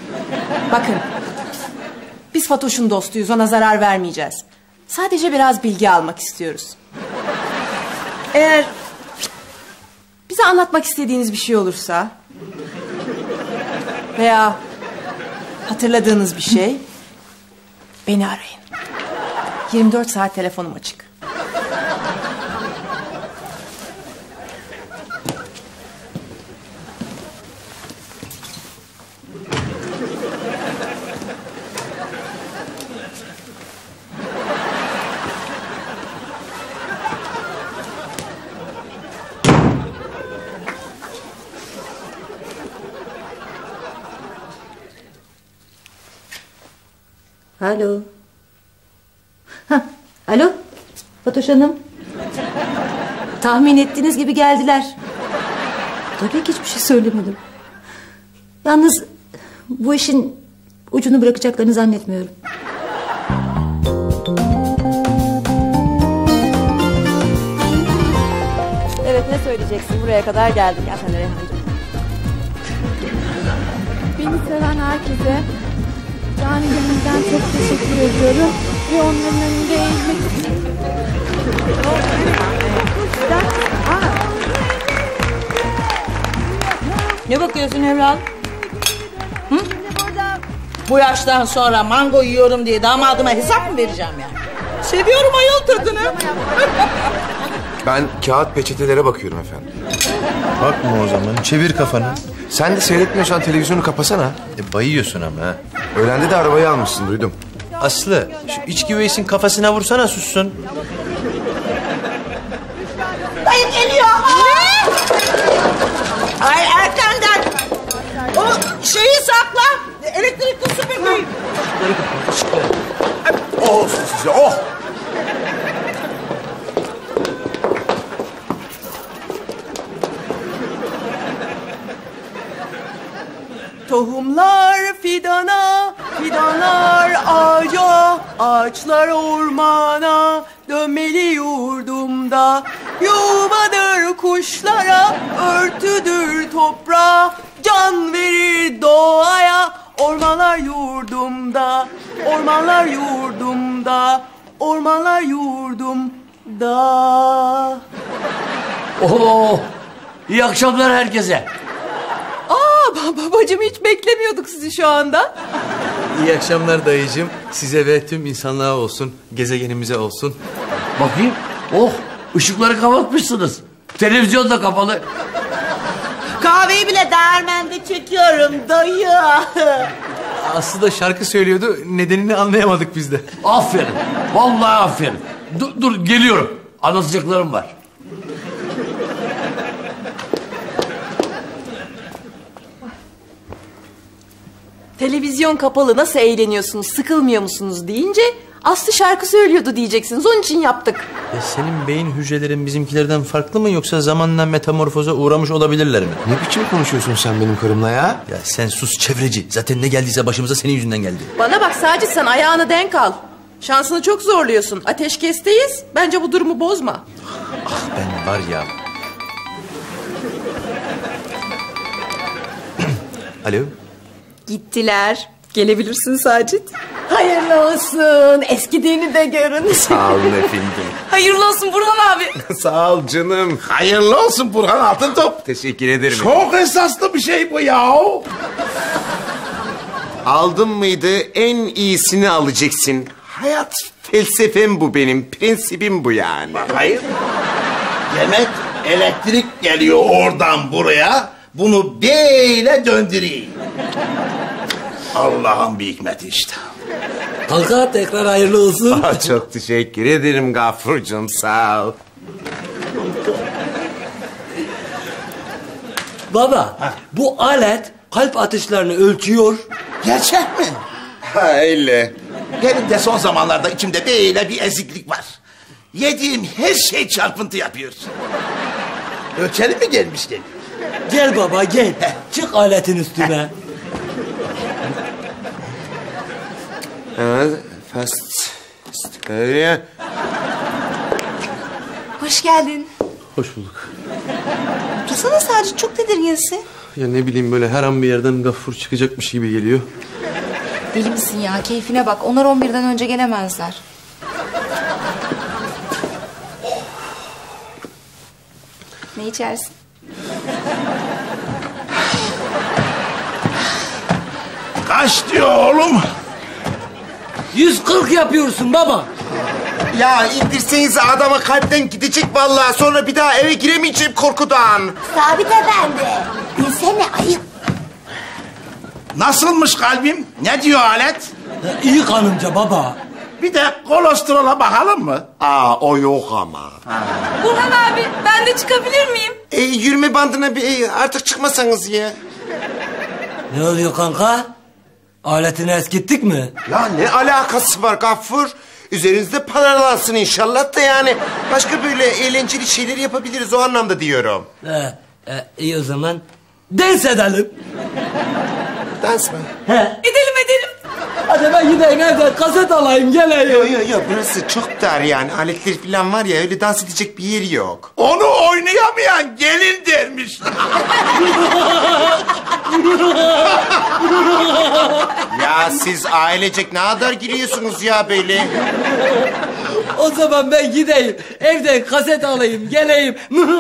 Biz Fatoş'un dostuyuz, ona zarar vermeyeceğiz. Sadece biraz bilgi almak istiyoruz. Eğer bize anlatmak istediğiniz bir şey olursa veya hatırladığınız bir şey, beni arayın. 24 saat telefonum açık. Alo. Alo. Fatoş Hanım. Tahmin ettiğiniz gibi geldiler. Tabii ki hiçbir şey söylemedim. Yalnız bu işin ucunu bırakacaklarını zannetmiyorum. Evet, ne söyleyeceksin? Buraya kadar geldik. Gel sen de Reyhancığım. Beni seven herkese canı gönülden çok teşekkür ediyorum. Ve onların önünde eğilmek için. Ne bakıyorsun evladım? Hı? Bu yaştan sonra mango yiyorum diye damadıma hesap mı vereceğim yani? Seviyorum ayol tadını. Ben kağıt peçetelere bakıyorum efendim. Bakma o zaman, çevir kafanı. Sen de seyretmiyorsan televizyonu kapasana. Bayıyorsun ama ha. Öğlende de arabayı almışsın, duydum. Aslı, şu içki üyesin kafasına vursana, sussun. Dayı geliyor. Ne? Ay erkenden. O şeyi sakla. Elektrikli süpürgeyi. Oh size, oh! Tohumlar fidana, fidanlar ağaca, ağaçlar ormana, dönmeli yurdumda. Yuvadır kuşlara, örtüdür toprağa, can verir doğaya. Ormanlar yurdumda, ormanlar yurdumda, ormanlar yurdumda. Oo, iyi akşamlar herkese. Babacığım, hiç beklemiyorduk sizi şu anda. İyi akşamlar dayıcığım. Size ve tüm insanlığa olsun, gezegenimize olsun. Bakayım. Oh, ışıkları kapatmışsınız. Televizyon da kapalı. Kahveyi bile değirmende çekiyorum dayı. Aslı da şarkı söylüyordu. Nedenini anlayamadık biz de. Aferin. Vallahi aferin. Dur geliyorum. Anlatacaklarım var. Televizyon kapalı nasıl eğleniyorsunuz, sıkılmıyor musunuz deyince Aslı şarkı söylüyordu diyeceksiniz. Onun için yaptık. Ya senin beyin hücrelerin bizimkilerden farklı mı yoksa zamanla metamorfoza uğramış olabilirler mi? Ne biçim konuşuyorsun sen benim karımla ya? Ya sen sus çevreci. Zaten ne geldiyse başımıza senin yüzünden geldi. Bana bak Sacit, sen ayağını denk al. Şansını çok zorluyorsun. Ateşkesteyiz. Bence bu durumu bozma. Ah ben var ya. Alo. Gittiler. Gelebilirsin Sacit. Hayırlı olsun. Eskidiğini de görün. Sağ olun efendim. Hayırlı olsun Burhan abi. Sağ ol canım. Hayırlı olsun Burhan Altıntop. Teşekkür ederim. Çok esaslı bir şey bu ya. Aldın mıydı en iyisini alacaksın. Hayat felsefem bu benim. Prensibim bu yani. Hayır. Demek elektrik geliyor oradan buraya. Bunu böyle döndüreyim. Allah'ın bir hikmeti işte. Kanka tekrar hayırlı olsun. Çok teşekkür ederim Gafurcuğum, sağ ol. Baba bu alet kalp atışlarını ölçüyor. Gerçek mi? Ha öyle. Benim de son zamanlarda içimde böyle bir eziklik var. Yediğim her şey çarpıntı yapıyor. Ölçelim mi gelmişken? Gel baba gel. Çık aletin üstüne. Evet, fast. Öyle. Hoş geldin. Hoş bulduk. Dursana sadece, çok tedirginsin. Ya ne bileyim böyle her an bir yerden Gaffur çıkacakmış gibi geliyor. Deli misin ya? Keyfine bak. Onlar 11'den önce gelemezler. Ne içersin? Kaç diyor oğlum? 140 yapıyorsun baba. Ya indirsenize, adama kalpten gidecek vallahi. Sonra bir daha eve giremeyeceğim korkudan. Sabit efendi. İnsene ayıp. Nasılmış kalbim? Ne diyor alet? İyi kanımca baba. Bir de kolesterola bakalım mı? O yok ama. Burhan abi, ben de çıkabilir miyim? Yürüme bandına artık çıkmasanız ya. Ne oluyor kanka? Aletini eskittik mi? Ya ne alakası var Gaffur? Üzerinizde paralansın inşallah da yani. Başka böyle eğlenceli şeyler yapabiliriz, o anlamda diyorum. İyi o zaman. Dans edelim. Dans mı? Edelim. Hadi ben gideyim evden kaset alayım geleyim. Yok burası çok dar yani. Aletler falan var ya, öyle dans edecek bir yer yok. Onu oynayamayan gelin dermiş. Ya siz ailecek ne kadar giriyorsunuz ya böyle? O zaman ben gideyim evden kaset alayım geleyim.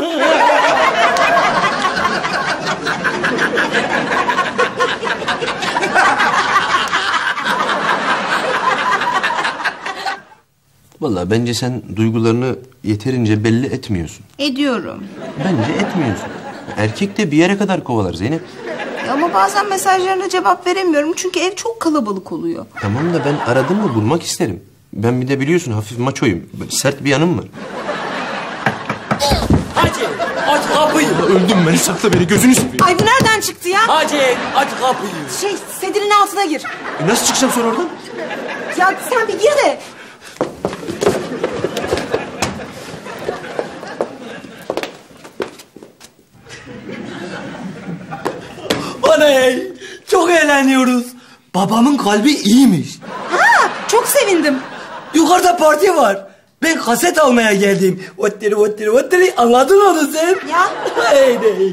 Vallahi bence sen duygularını yeterince belli etmiyorsun. Ediyorum. Bence etmiyorsun. Erkek de bir yere kadar kovalar Zeynep. Ama bazen mesajlarına cevap veremiyorum çünkü ev çok kalabalık oluyor. Tamam da ben aradım mı bulmak isterim. Ben bir de biliyorsun hafif maçoyum. Böyle sert bir yanım var. Hacı aç kapıyı. Öldüm ben, sakla beni, gözünü seveyim. Ay bu nereden çıktı ya? Hacı aç kapıyı. Sedirin altına gir. Nasıl çıkacağım sonra oradan? Ya sen bir gir de. Oley! Çok eğleniyoruz. Babamın kalbi iyiymiş. Ha, çok sevindim. Yukarıda parti var. Ben kaset almaya geldim. Vattiri. Anladın onu sen? Ya. Hey.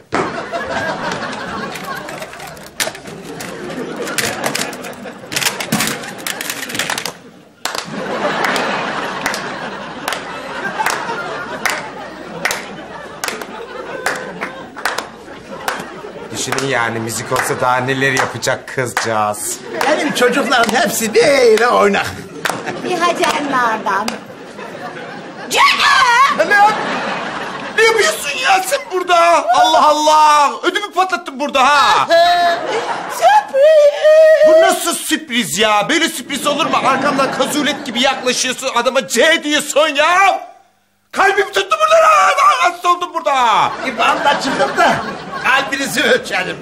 Düşünün yani, müzik olsa daha neler yapacak kızcağız. Benim çocukların hepsi böyle oynak. Bir hacerlerden. Ne? yapıyorsun ya sen burada? Allah Allah. Ödümü patlattın burada ha. Sürpriz. Bu nasıl sürpriz ya? Böyle sürpriz olur mu? Arkamdan kazulet gibi yaklaşıyorsun. Adama C diyorsun ya. Kalbim tuttu burada. Hasta oldum burada. İban'da çıktım da kalbinizi ölçelim.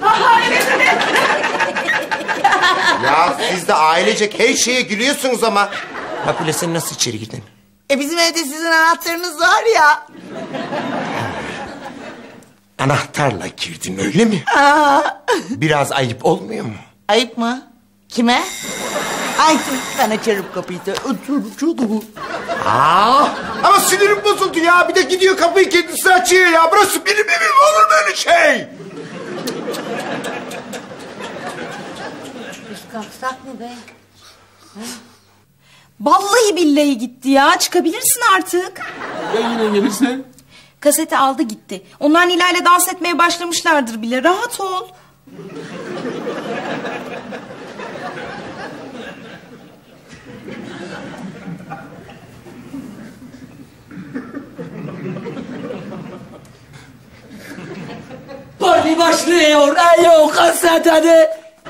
Ya siz de ailecek her şeye gülüyorsunuz ama. Makbule sen nasıl içeri girdin? Bizim evde sizin anahtarınız var ya. Anahtarla girdin öyle mi? Biraz ayıp olmuyor mu? Ayıp mı? Kime? Ay ben açarım kapıyı da. Ama sinirim bozuldu ya. Bir de gidiyor kapıyı kendisi açıyor ya. Burası benim evim, olur böyle şey. Biz kalksak mı be? Vallahi billahi gitti ya. Çıkabilirsin artık. Ya yine gelirse? Kaseti aldı gitti. Onlar Nilay ile dans etmeye başlamışlardır bile. Rahat ol. Parti başlıyor. Ayo kaset hadi.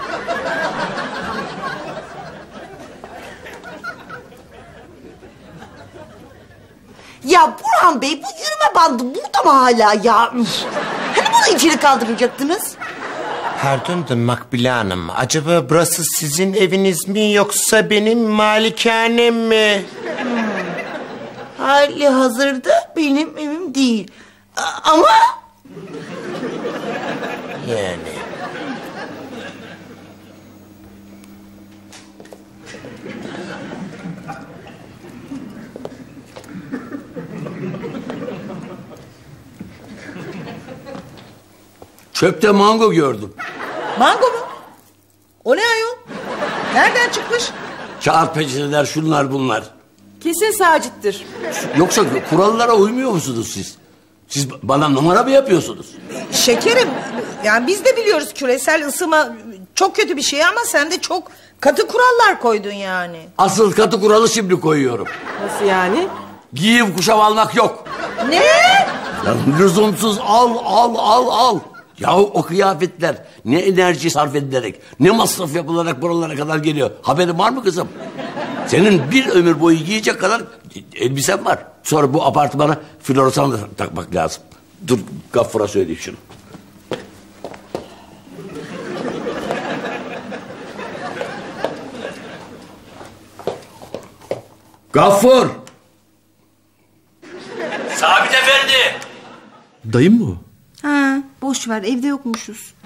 Ya Burhan Bey, bu yürüme bandı burada mı hala ya? Hani bunu içeri kaldıracaktınız? Pardon da Makbule Hanım. Acaba burası sizin eviniz mi yoksa benim malikanem mi? Hali hazırda benim evim değil. Ama... Yani... Çöpte mango gördüm. Mango mu? O ne ayol? Nereden çıkmış? Kağıt peçeteler şunlar bunlar. Kesin Sacit'tir. Yoksa kurallara uymuyor musunuz siz? Siz bana numara mı yapıyorsunuz? Şekerim, yani biz de biliyoruz küresel ısınma çok kötü bir şey ama sen de çok katı kurallar koydun yani. Asıl katı kuralı şimdi koyuyorum. Nasıl yani? Giyim kuşam almak yok. Ne? Ya lüzumsuz al. Ya o kıyafetler ne enerji sarf edilerek, ne masraf yapılarak buralara kadar geliyor. Haberin var mı kızım? Senin bir ömür boyu giyecek kadar elbisen var. Sonra bu apartmana floresan da takmak lazım. Dur Gaffur'a söyleyeyim şunu. Gaffur! Sabit Efendi! Dayım mı o? Ha, boş ver, evde yokmuşuz.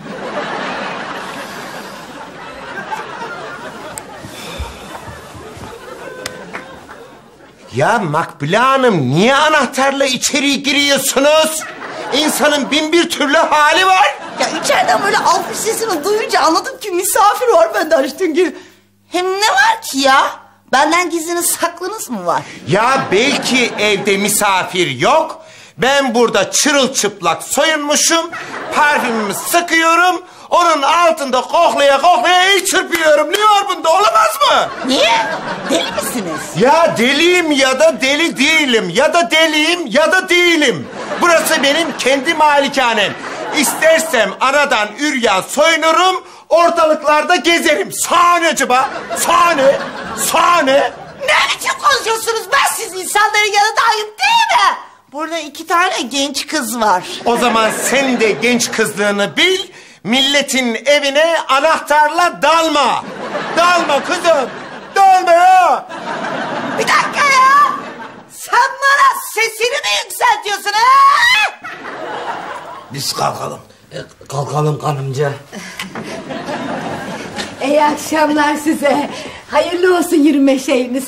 Ya Makbule Hanım, niye anahtarla içeri giriyorsunuz? İnsanın bin bir türlü hali var. Ya içeriden böyle alkış sesini duyunca anladım ki misafir var, ben de açtım gibi. Hem ne var ki ya? Benden gizliniz saklınız mı var? Ya belki evde misafir yok. Ben burada çırılçıplak soyunmuşum. Parfümümü sıkıyorum. Onun altında koklaya koklaya çırpıyorum. Ne var bunda, olamaz mı? Niye? Deli misiniz? Ya deliyim ya da deli değilim. Ya da deliyim ya da değilim. Burası benim kendi malikanem. İstersem anadan üryan soyunurum. Ortalıklarda gezerim. Sahne acaba? Sahne. Ne biçim konuşuyorsunuz? Ben siz insanların yanında ayıp değil mi? Burada 2 tane genç kız var. O zaman sen de genç kızlığını bil. Milletin evine anahtarla dalma. Dalma kızım. Dalma ya. Bir dakika ya. Sen bana sesini mi yükseltiyorsun ha? Biz kalkalım. Kalkalım kanımca. İyi akşamlar size. Hayırlı olsun yürüme şeyiniz.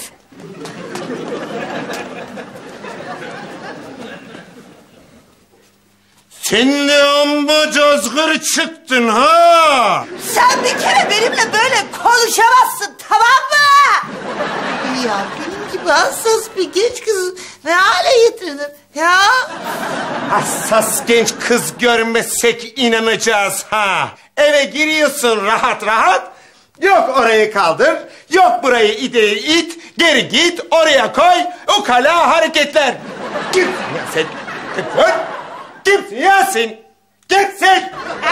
Sen de amma cazgır çıktın ha. Sen bir kere benimle böyle konuşamazsın, tamam mı? Ya benim gibi hassas bir genç kızı ne hale getirdin ya? Hassas genç kız görmezsek inanacağız ha. Eve giriyorsun rahat rahat. Yok orayı kaldır, yok burayı ileri it, geri git, oraya koy. Ukala hareketler. Git ya sen. Git. Kimsin Yasin? Gitsin!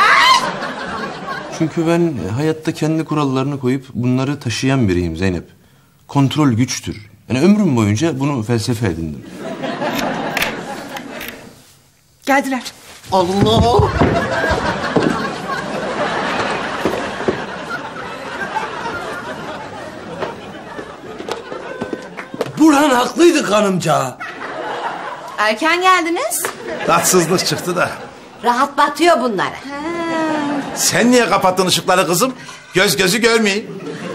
Çünkü ben hayatta kendi kurallarını koyup bunları taşıyan biriyim Zeynep. Kontrol güçtür. Yani ömrüm boyunca bunu felsefe edindim. Geldiler. Allah! Burhan haklıydı hanımca. Erken geldiniz. Tatsızlık çıktı da. Rahatlatıyor bunları. Sen niye kapattın ışıkları kızım? Göz gözü görmeyeyim.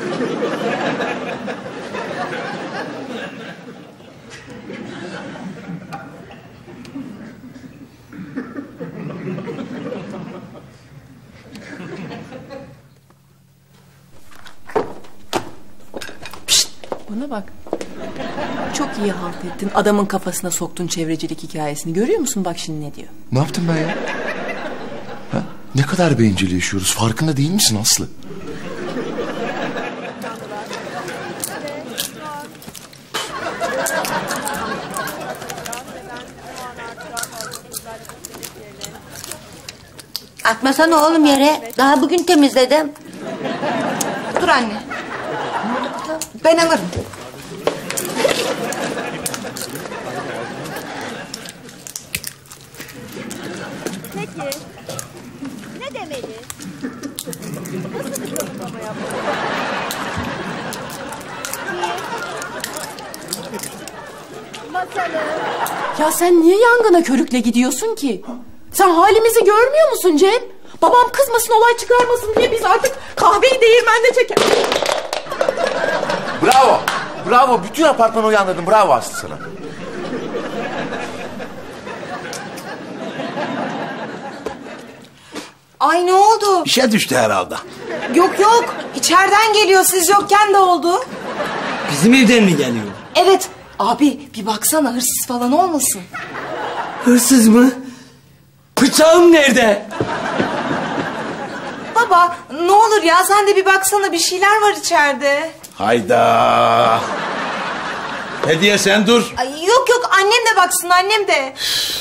Bana bak. Çok iyi halt ettin. Adamın kafasına soktun çevrecilik hikayesini. Görüyor musun bak şimdi ne diyor? Ne yaptım ben ya? Ha? Ne kadar bencil yaşıyoruz. Farkında değil misin Aslı? Atmasana oğlum yere. Daha bugün temizledim. Dur anne. Ben alırım. Peki. Ne demeli? Nasıl bir tanımlama yapmalı? Masalı. Ya sen niye yangına körükle gidiyorsun ki? Sen halimizi görmüyor musun Cem? Babam kızmasın, olay çıkarmasın diye biz artık kahveyi değirmende çeker. Bravo. Bravo. Bütün apartmanı uyandırdın. Bravo Aslı sana. Ay ne oldu? İşe düştü herhalde. Yok yok. İçeriden geliyor. Siz yokken de oldu. Bizim evden mi geliyor? Evet. Abi bir baksana hırsız falan olmasın. Hırsız mı? Bıçağım nerede? Baba ne olur ya sen de bir baksana bir şeyler var içeride. Hayda. Hediye sen dur. Ay, yok yok annem de baksın annem de.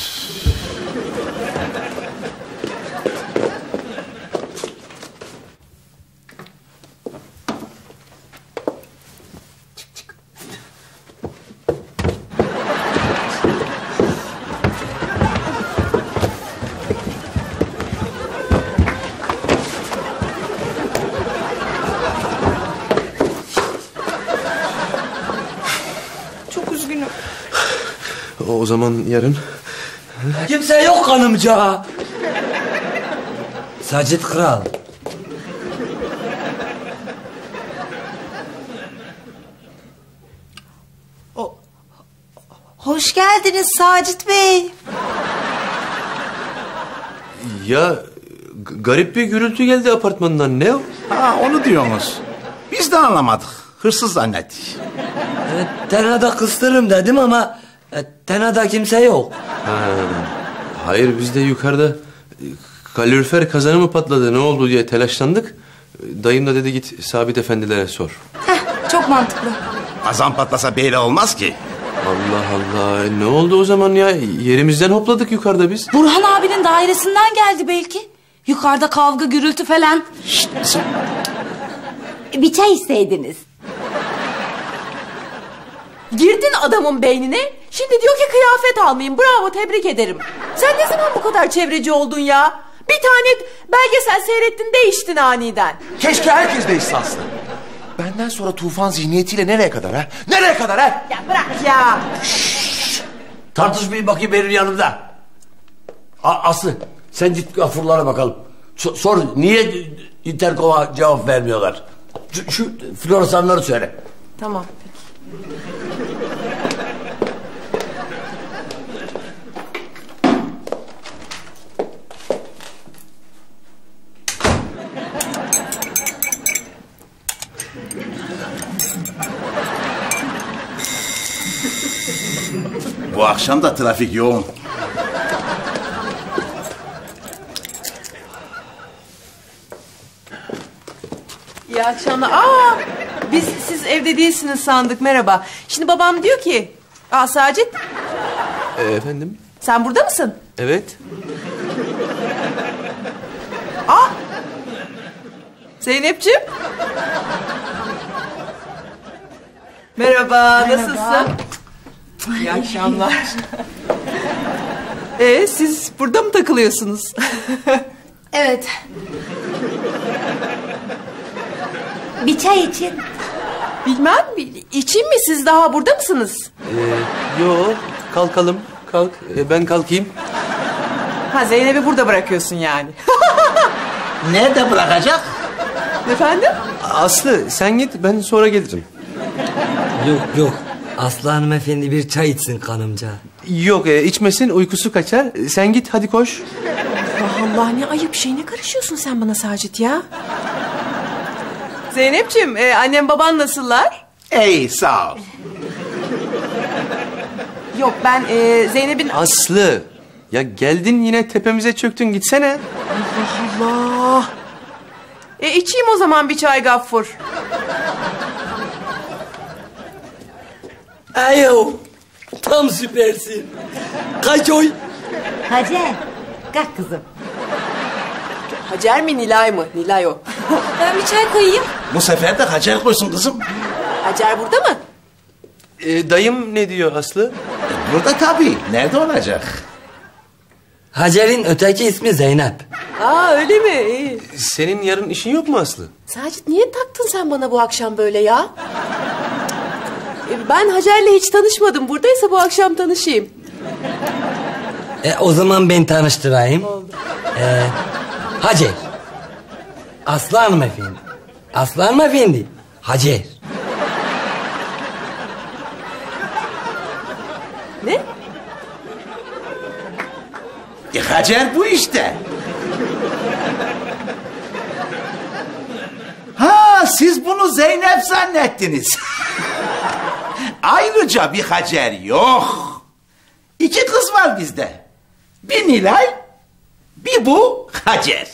O zaman yarın... Kimse yok hanımca. Sacit Kral. Hoş geldiniz Sacit Bey. Ya garip bir gürültü geldi apartmandan. Ne o? Ha onu diyorsunuz. Biz de anlamadık. Hırsız zannettik. Tenada kıstırırım dedim ama tenada kimse yok. Ha, hayır biz de yukarıda kalorifer kazanı mı patladı ne oldu diye telaşlandık. Dayım da dedi git Sabit efendilere sor. Çok mantıklı. Kazan patlasa böyle olmaz ki. Allah Allah ne oldu o zaman ya yerimizden hopladık yukarıda biz. Burhan abinin dairesinden geldi belki. Yukarıda kavga gürültü falan. Bir çay isteydiniz. Girdin adamın beynine. Şimdi diyor ki kıyafet almayayım. Bravo tebrik ederim. Sen ne zaman bu kadar çevreci oldun ya? Bir tane belgesel seyrettin değiştin aniden. Keşke herkes değişse Aslı. Benden sonra tufan zihniyetiyle nereye kadar ha? Nereye kadar ha? Ya bırak ya. Tartışmayın bakayım benim yanımda. Aslı sen git gafurlara bakalım. Sor niye interkoma cevap vermiyorlar? Şu floresanları söyle. Tamam. Bu akşam da trafik yoğun. İyi akşamlar. Siz evde değilsiniz sandık. Merhaba. Şimdi babam diyor ki... Sacit Efendim? sen burada mısın? Evet. Zeynepciğim. Merhaba, nasılsın? İyi akşamlar. Siz burada mı takılıyorsunuz? Evet. Bir çay için. Bilmem, içeyim mi? Siz daha burada mısınız? Yok, kalkalım. Kalk, ben kalkayım. Ha, Zeynep'i burada bırakıyorsun yani. Nerede bırakacak? Efendim? Aslı sen git, ben sonra gelirim. Yok. Aslı hanımefendi bir çay içsin kanımca. Yok, içmesin, uykusu kaçar. Sen git, hadi koş. Allah ne ayıp şey, ne karışıyorsun sen bana Sacit ya? Zeynepciğim, annem baban nasıllar? İyi, sağ ol. Yok, ben Zeynep'in... Aslı, ya geldin yine tepemize çöktün, gitsene. Allah! İçeyim o zaman bir çay Gaffur. Ayo, tam süpersin. Kaç oy? Hacer, kalk kızım. Hacer mi Nilay mı? Nilay o. Ben bir çay koyayım. Bu sefer de Hacer koysun kızım. Hacer burada mı? Dayım ne diyor Aslı? Burada tabii. Nerede olacak? Hacer'in öteki ismi Zeynep. Öyle mi? İyi. Senin yarın işin yok mu Aslı? Sacit niye taktın sen bana bu akşam böyle ya? Ben Hacer'le hiç tanışmadım. Buradaysa bu akşam tanışayım. O zaman ben tanıştırayım. Hacer. Aslı hanımefendi. Aslı hanımefendi. Hacer. Ne? Hacer bu işte. Ha, siz bunu Zeynep zannettiniz. Ayrıca bir Hacer yok. 2 kız var bizde. Bir Nilay, bir bu Hacer.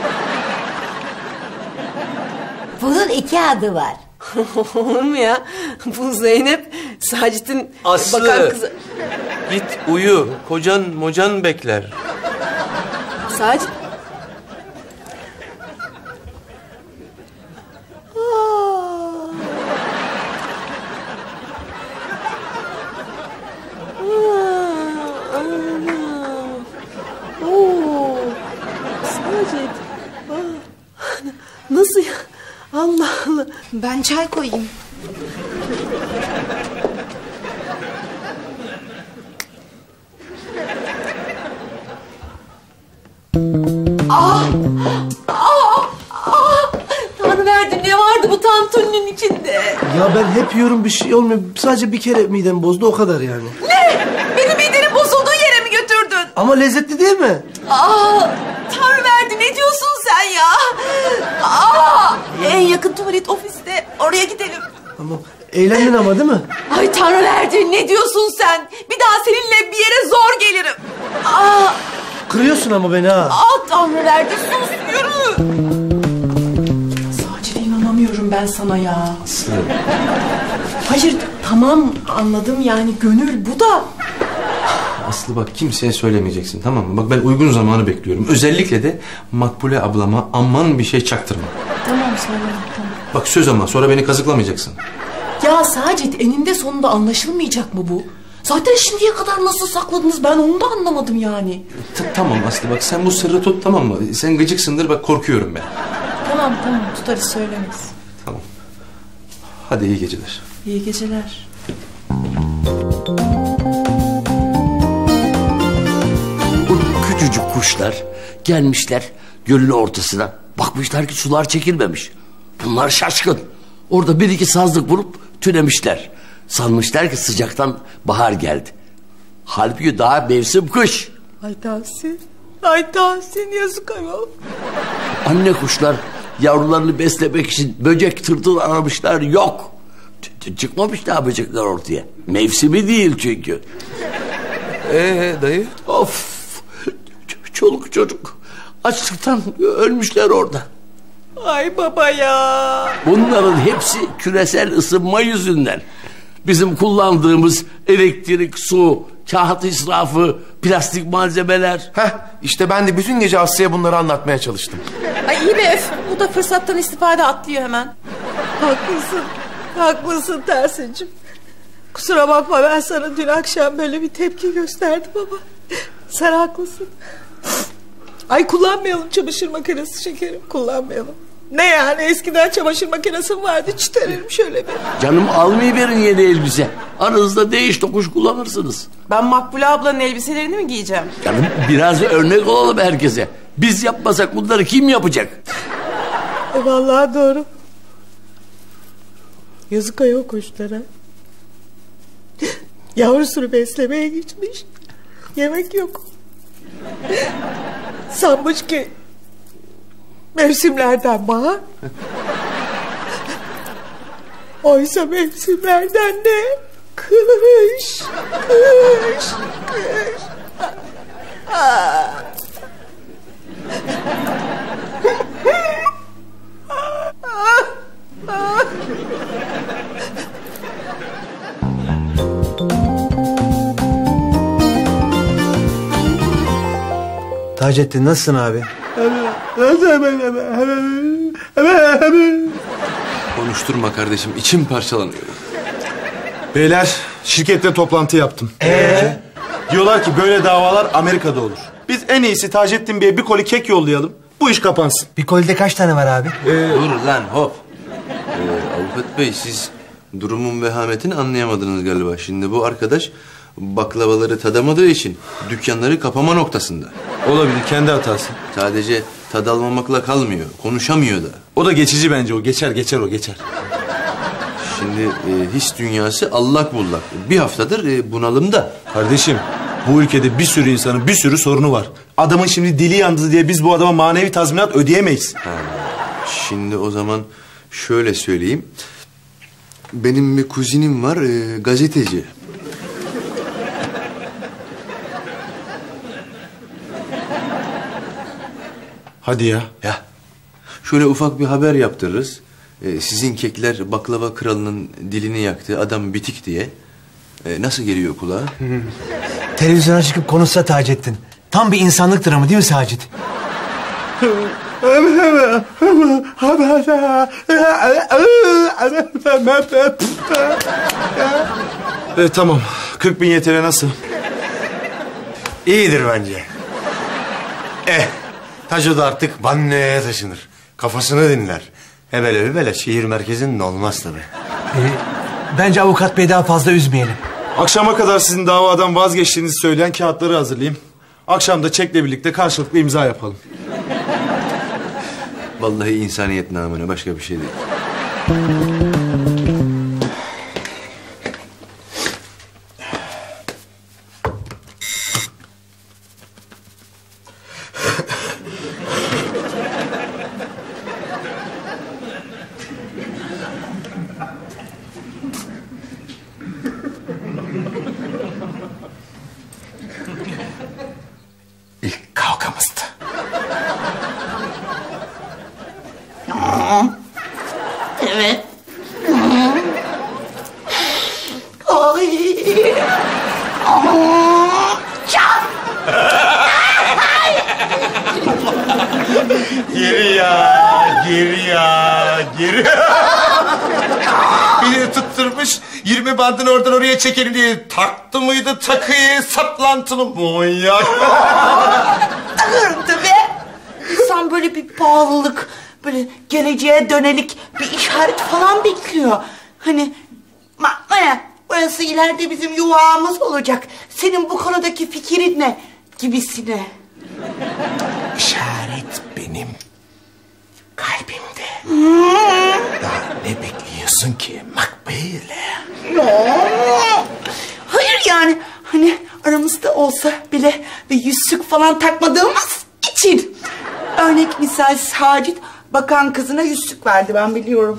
Bunun 2 adı var. Olur mu ya? Bu Zeynep Sacit'in Aslı. bakan kızı. Git uyu, kocan mocan bekler. Sacit. Sacit. Nasıl ya? Allah Allah. Ben çay koyayım. Tanrıverdi, ne vardı bu tantuninin içinde? Ya ben hep yiyorum, bir şey olmuyor. Sadece bir kere midem bozdu, o kadar yani. Ne? Beni midenin bozulduğu yere mi götürdün? Ama lezzetli değil mi? Tanrıverdi, ne diyorsun sen ya? En yakın tuvalet ofiste, oraya gidelim. Tamam. Eğlendin ama değil mi? Ay Tanrıverdi, ne diyorsun sen? Bir daha seninle bir yere zor gelirim. Kırıyorsun ama beni ha. Tanrıverdi, sus, yürü. Sacit'e inanamıyorum ben sana ya. Aslı. Hayır, tamam anladım yani gönül bu da. Aslı bak, kimseye söylemeyeceksin, tamam mı? Bak ben uygun zamanı bekliyorum. Özellikle de Makbule ablama aman bir şey çaktırma. Tamam söylemem, tamam. Bak söz ama, sonra beni kazıklamayacaksın. Ya Sacit, eninde sonunda anlaşılmayacak mı bu? Zaten şimdiye kadar nasıl sakladınız, ben onu da anlamadım yani. Tamam Aslı, bak sen bu sırrı tut, tamam mı? Sen gıcıksındır, bak korkuyorum ben. Tamam tutarız, söylemeyiz. Tamam. Hadi iyi geceler. İyi geceler. Bu küçücük kuşlar gelmişler gölün ortasına. Bakmışlar ki sular çekilmemiş. Bunlar şaşkın. Orada 1-2 sazlık vurup tünemişler. Sanmışlar ki sıcaktan bahar geldi. Halbuki daha mevsim kış. Ay Tahsin yazık ayol. Anne kuşlar yavrularını beslemek için böcek tırtıl aramışlar, yok. Çıkmamış daha böcekler ortaya. Mevsimi değil çünkü. Dayı? Of. Çoluk çocuk açlıktan ölmüşler orada. Ay baba ya. Bunların hepsi küresel ısınma yüzünden. Bizim kullandığımız elektrik, su, kağıt israfı, plastik malzemeler. İşte ben de bütün gece Aslı'ya bunları anlatmaya çalıştım. Ay iyi be, bu da fırsattan istifade atlıyor hemen. Haklısın Tersinciğim. Kusura bakma, ben sana dün akşam böyle bir tepki gösterdim ama sen haklısın. Ay kullanmayalım çamaşır makinesi şekerim, kullanmayalım. Ne yani, eskiden çamaşır makinesi vardı, çıtarırım şöyle bir. Canım almayıverin yeni elbise. Aranızda değiş tokuş kullanırsınız. Ben Makbule ablanın elbiselerini mi giyeceğim? Canım biraz örnek olalım herkese. Biz yapmasak bunları kim yapacak? Vallahi doğru. Yazık ayol kuşlara. Yavrusunu beslemeye gitmiş. Yemek yok. Sanmış ki mevsimlerden bahar. Oysa mevsimlerden ne? Kış. Taceddin nasılsın abi? Konuşturma kardeşim, içim parçalanıyor. Beyler, şirketle toplantı yaptım. Diyorlar ki böyle davalar Amerika'da olur. Biz en iyisi Taceddin Bey'e bir koli kek yollayalım. Bu iş kapansın. Bir kolide kaç tane var abi? Dur lan hop. Avukat Bey, siz durumun vehametini anlayamadınız galiba. Şimdi bu arkadaş baklavaları tadamadığı için dükkanları kapama noktasında. Olabilir, kendi hatası. Sadece tad almamakla kalmıyor, konuşamıyor da. O da geçici bence, o geçer o geçer. Şimdi his dünyası allak bullak. Bir haftadır bunalımda. Kardeşim, bu ülkede bir sürü insanın bir sürü sorunu var. Adamın şimdi dili yandı diye biz bu adama manevi tazminat ödeyemeyiz. Şimdi o zaman şöyle söyleyeyim. Benim bir kuzinim var, gazeteci. Hadi ya. Ya. Şöyle ufak bir haber yaptırırız. Sizin kekler baklava kralının dilini yaktı, adam bitik diye. Nasıl geliyor kulağa? Televizyona çıkıp konuşsa Taceddin. Tam bir insanlık dramı değil mi Sacit? Tamam. 40.000 YTL nasıl? İyidir bence. Taco da artık Banne'ye taşınır. Kafasını dinler. Böyle şehir merkezinin olmaz tabii. Bence avukat bey daha fazla üzmeyelim. Akşama kadar sizin davadan vazgeçtiğinizi söyleyen kağıtları hazırlayayım. Akşam da çekle birlikte karşılıklı imza yapalım. Vallahi insaniyet namına, başka bir şey değil. İlk kavgamızdı. Evet. Ay. Çap. Geri ya. Beni tutturmuş 20 bandını oradan oraya çekelim diye taktı mıydı takıyı saplantılı manyak. Takıyorum tabii. İnsan böyle bir bağlılık, böyle geleceğe dönelik bir işaret falan bekliyor. Hani Maya, burası ileride bizim yuvamız olacak. Senin bu konudaki fikrin ne gibisine. İşaret benim kalbimde. Daha ne bekliyorsun ki Makbule? Hayır yani hani aramızda olsa bile bir yüzük falan takmadığımız için. Örnek misal Sacit bakan kızına yüzük verdi, ben biliyorum.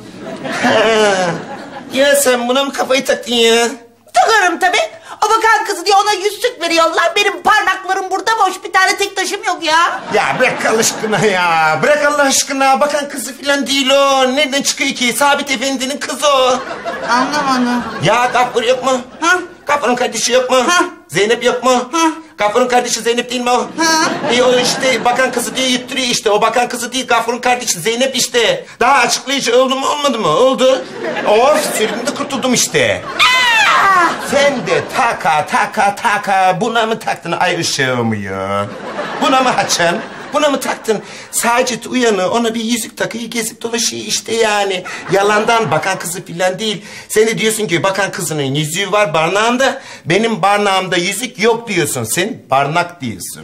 Ya sen buna mı kafayı taktın ya? Takarım tabii. O bakan kızı diye ona yüzük veriyorlar. Benim parmaklarım burada boş, bir tane tek taşım yok ya. Ya bırak Allah aşkına ya. Bırak Allah aşkına. Bakan kızı falan değil o. Nereden çıkıyor ki? Sabit Efendi'nin kızı o. Anlamadım. Ya Gafur yok mu? Ha? Gafur'un kardeşi yok mu? Ha? Zeynep yok mu? Ha? Gafur'un kardeşi Zeynep değil mi o? O işte bakan kızı diye yutturuyor işte. O bakan kızı değil, Gafur'un kardeşi Zeynep işte. Daha açıklayıcı oldu mu olmadı mı? Oldu. Of, sürümde kurtuldum işte. Sen de taka buna mı taktın ay ışığımı ya? Buna mı haçan? Buna mı taktın? Sacit uyanı ona bir yüzük takıyı gezip dolaşıyor işte yani. Yalandan bakan kızı filan değil. Sen de diyorsun ki bakan kızının yüzüğü var barnağında. Benim barnağımda yüzük yok diyorsun. Sen barnak diyorsun.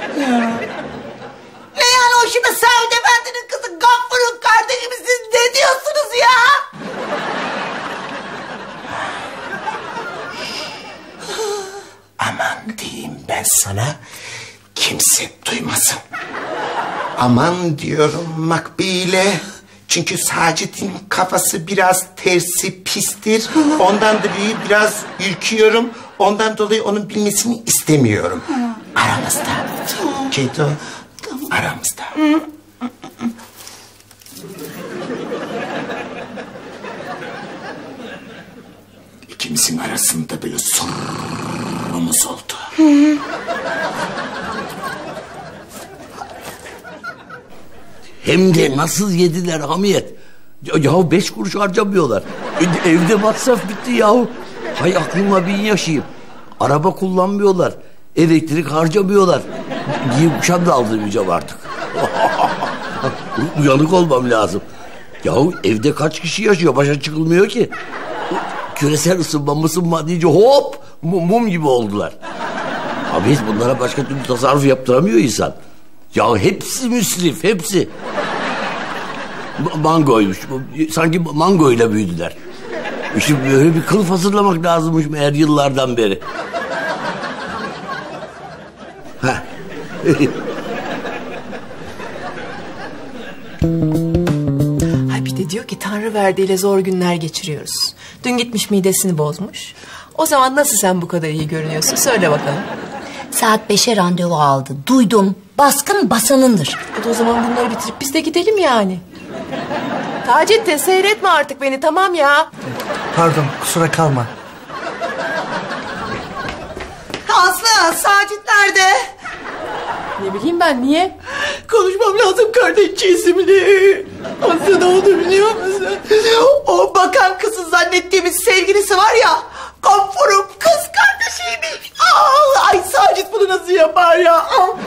Ne yani o şimdi Said Efendi'nin kızı Gaffur'un kardeşi misiniz? Ne diyorsunuz ya? Aman diyeyim ben sana, kimse duymasın. Aman diyorum Makbule. Çünkü Sacit'in kafası biraz tersi pistir. Ondan dolayı biraz ürküyorum. Ondan dolayı onun bilmesini istemiyorum. Aramızda. Keto, aramızda. İkimizin arasında böyle sorumuz oldu. Hem de nasıl yediler Hamiyet. Ya 5 kuruş harcamıyorlar. Evde masraf bitti yahu. Hay aklıma bin yaşayayım. Araba kullanmıyorlar. Elektrik harcamıyorlar. Giyim kuşam da aldırmayacağım artık. Uyanık olmam lazım. Yahu evde kaç kişi yaşıyor? Başa çıkılmıyor ki. Küresel ısınma deyince hop mum gibi oldular. Abi bunlara başka türlü tasarruf yaptıramıyor insan. Ya hepsi müsrif, hepsi. Mangoymuş. Sanki mangoyla büyüdüler. İşte böyle bir kılıf hazırlamak lazımmış meğer yıllardan beri. Heh. Ay bir de diyor ki Tanrı verdiğiyle zor günler geçiriyoruz. Dün gitmiş midesini bozmuş. O zaman nasıl sen bu kadar iyi görünüyorsun? Söyle bakalım. Saat 5'e randevu aldı. Duydum. Baskın basanındır. O zaman bunları bitirip biz de gidelim yani. Taceddin seyretme artık beni tamam ya. Pardon kusura kalma. Aslı, Sacit nerede? Ne bileyim ben niye? Konuşmam lazım kardeşçiğizimle. Aslı ne oldu biliyor musun? O bakan kızın zannettiğimiz sevgilisi var ya... Gaffur'un kız kardeşiymiş. Ay Sacit bunu nasıl yapar ya?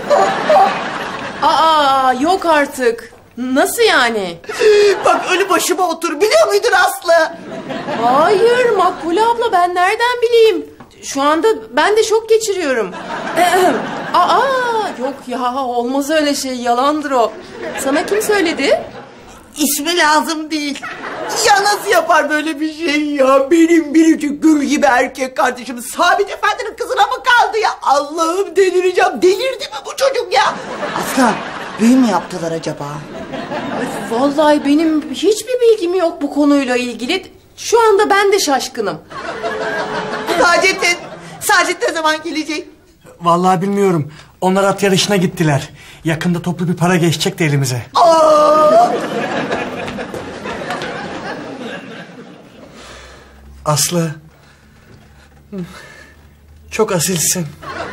Aa yok artık. Nasıl yani? Bak ölü başıma otur biliyor muydun Aslı? Hayır Makbule abla ben nereden bileyim? Şu anda ben de şok geçiriyorum. Yok ya olmaz öyle şey yalandır o. Sana kim söyledi? İsmi lazım değil. Ya nasıl yapar böyle bir şey ya? Benim biricik gül gibi erkek kardeşim Sabit Efendi'nin kızına mı kaldı ya? Allah'ım delireceğim. Delirdi mi bu çocuk ya? Aslan büyü mü yaptılar acaba? Vallahi benim hiçbir bilgim yok bu konuyla ilgili. Şu anda ben de şaşkınım. Sacit ne zaman gelecek? Vallahi bilmiyorum. Onlar at yarışına gittiler. Yakında toplu bir para geçecek de elimize. Aslı. Çok asilsin.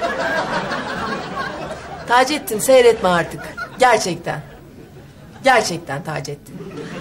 Taceddin seyretme artık. Gerçekten. Gerçekten Taceddin.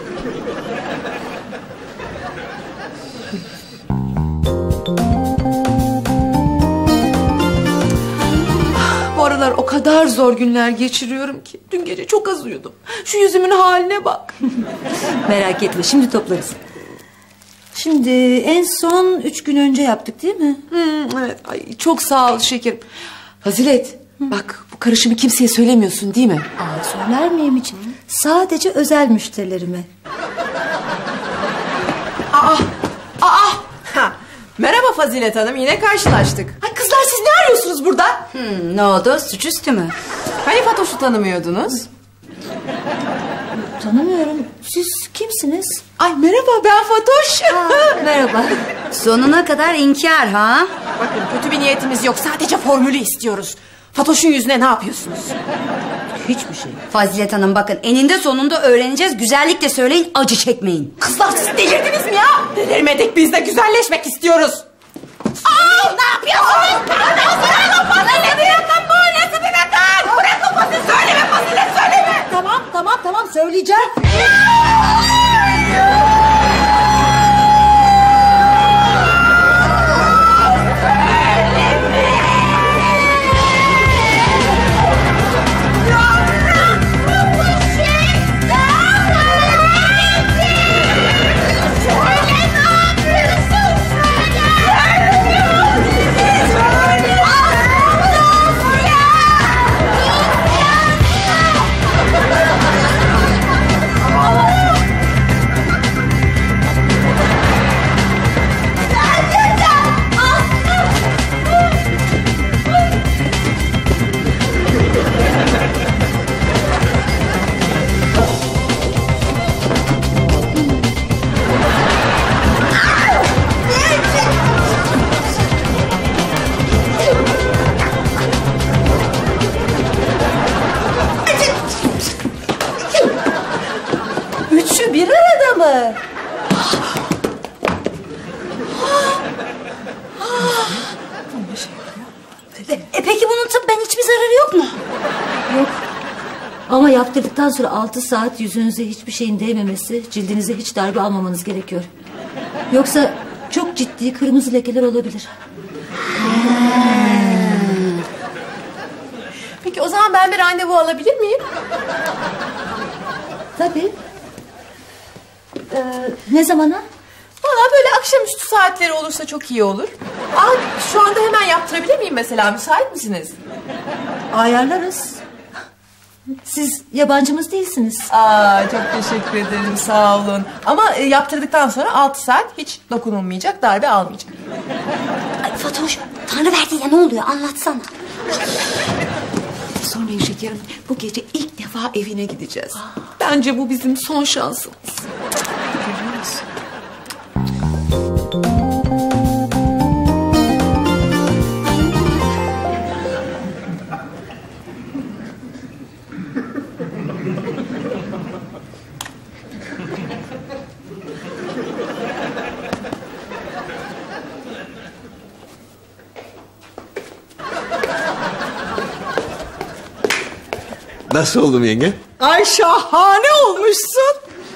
Bu aralar o kadar zor günler geçiriyorum ki. Dün gece çok az uyudum. Şu yüzümün haline bak. Merak etme şimdi toplarız. Şimdi en son 3 gün önce yaptık değil mi? Evet. Ay, çok sağ ol şekerim. Fazilet bak bu karışımı kimseye söylemiyorsun değil mi? Söyler miyim hiç? Sadece özel müşterilerime. Merhaba Fazilet Hanım yine karşılaştık. Ay kızlar siz ne arıyorsunuz burada? Ne oldu suçüstü mü? Hani Fatoş'u tanımıyordunuz? Tanımıyorum. Siz kimsiniz? Ay merhaba ben Fatoş. Merhaba. Sonuna kadar inkar ha? Bakın kötü bir niyetimiz yok sadece formülü istiyoruz. Fatoş'un yüzüne ne yapıyorsunuz? Hiçbir şey. Fazilet Hanım bakın eninde sonunda öğreneceğiz. Güzellik de söyleyin acı çekmeyin. Kızlar siz delirdiniz mi ya? Delirmedik biz de güzelleşmek istiyoruz. Ne yapıyorsun? Bana ne söyleyeceğim. Üçü bir arada mı? Peki bunun tıbben hiçbir zararı yok mu? Yok. Ama yaptırdıktan sonra 6 saat yüzünüze hiçbir şeyin değmemesi, cildinize hiç darbe almamanız gerekiyor. Yoksa çok ciddi kırmızı lekeler olabilir. Peki o zaman ben bir randevu alabilir miyim? Tabii. Ne zamana? Valla böyle akşamüstü saatleri olursa çok iyi olur. Şu anda hemen yaptırabilir miyim mesela? Müsait misiniz? Ayarlarız. Siz yabancımız değilsiniz. Çok teşekkür ederim, sağ olun. Ama yaptırdıktan sonra 6 saat hiç dokunulmayacak, darbe almayacak. Ay Fatoş, Tanrı verdi ya, ne oluyor anlatsana. Sonra şekerim, bu gece ilk defa evine gideceğiz. Bence bu bizim son şansımız. Görüyor musun? Nasıl oldum yenge? Ay şahane olmuşsun.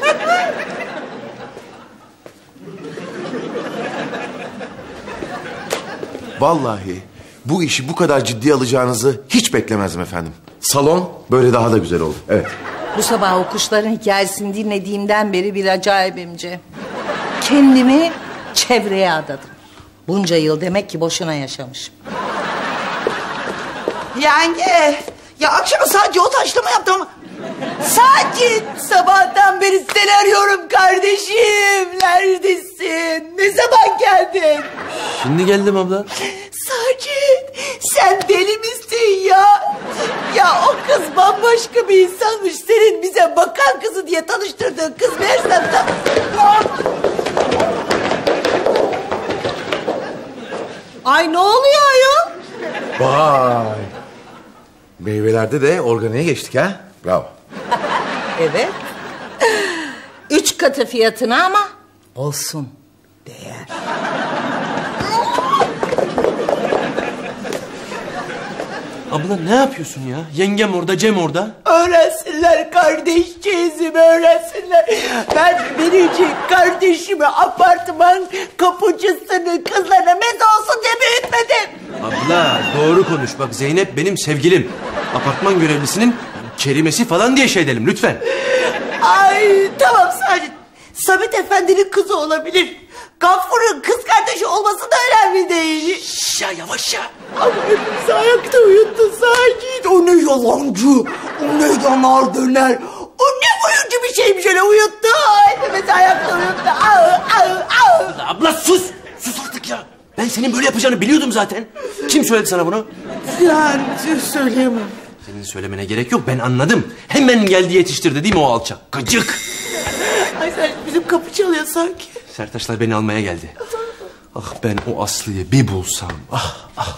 Vallahi bu işi bu kadar ciddiye alacağınızı hiç beklemezdim efendim. Salon böyle daha da güzel oldu. Evet. Bu sabah o kuşların hikayesini dinlediğimden beri bir acayibimce. Kendimi çevreye adadım. Bunca yıl demek ki boşuna yaşamışım. Yenge, ya akşama sadece o taşlama yaptım ama... Sakin, sabahtan beri seni arıyorum kardeşim. Neredesin? Ne zaman geldin? Şimdi geldim abla. Sacit, sen deli misin ya? Ya o kız bambaşka bir insanmış. Senin bize bakan kızı diye tanıştırdığın kız meğersem... Ay ne oluyor ayol? Vay. Meyvelerde de organiğe geçtik ha. Bravo. Evet. 3 katı fiyatına ama olsun. Değer. Abla ne yapıyorsun ya? Yengem orada, Cem orada. Öğrensinler kardeşçiğizim, öğrensinler. Ben biricik kardeşimi apartman kapıcısını kızlarına meze olsun diye büyütmedim. Abla doğru konuş. Bak Zeynep benim sevgilim. Apartman görevlisinin kerimesi falan diye şey edelim lütfen. Ay tamam Sacit. Samet Efendi'nin kızı olabilir. Gafur'un kız kardeşi olması da önemli değil. Şşş ya yavaş ya. Ama hepimizi ayakta uyuttu Sacit. O ne yalancı, o ne yanar döner, o ne oyuncu bir şeymiş öyle uyuttu. Hepimizi ayakta uyuttu. Abla sus. Sus artık ya. Ben senin böyle yapacağını biliyordum zaten. Kim söyledi sana bunu? Yani söyleyemem. Senin söylemene gerek yok, ben anladım. Hemen geldi yetiştirdi değil mi o alçak? Gıcık. Ay sen bizim kapı çalıyor sanki. Sertaçlar beni almaya geldi. Ah ben o Aslı'yı bir bulsam. Ah ah.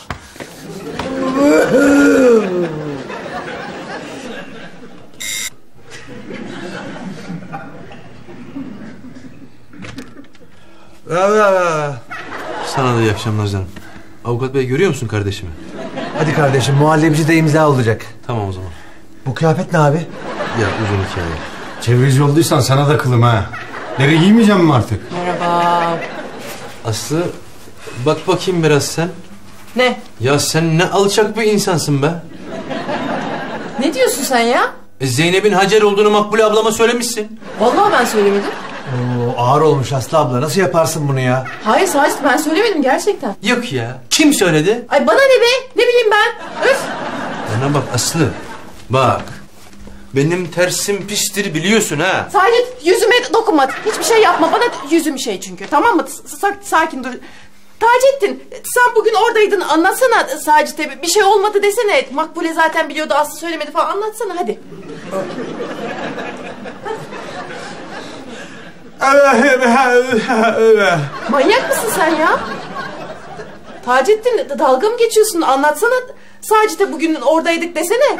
Sana da iyi akşamlar canım. Avukat bey görüyor musun kardeşimi? Hadi kardeşim muhallebici de imza olacak. Tamam o zaman. Bu kıyafet ne abi? Ya uzun hikaye. Çevreci olduysan sana da kılım ha. Deri giymeyeceğim mi artık? Merhaba. Aslı bak bakayım biraz sen. Ne? Ya sen ne alçak bir insansın be. Ne diyorsun sen ya? Zeynep'in Hacer olduğunu Makbule ablama söylemişsin. Vallahi ben söylemedim. Oo, ağır olmuş Aslı abla. Nasıl yaparsın bunu ya? Hayır Sacit, ben söylemedim gerçekten. Yok ya. Kim söyledi? Ay bana ne be? Ne bileyim ben? Öf. Bana bak Aslı. Bak. Benim tersim pistir biliyorsun ha. Sacit, yüzüme dokunma. Hiçbir şey yapma. Bana yüzüm şey çünkü. Tamam mı? Sakin dur. Taceddin, sen bugün oradaydın. Anlatsana Sacit'e. Bir şey olmadı desene. Makbule zaten biliyordu, Aslı söylemedi falan. Anlatsana hadi. Manyak mısın sen ya? Taceddin, dalga mı geçiyorsun? Anlatsana Sacit'e bugün oradaydık desene.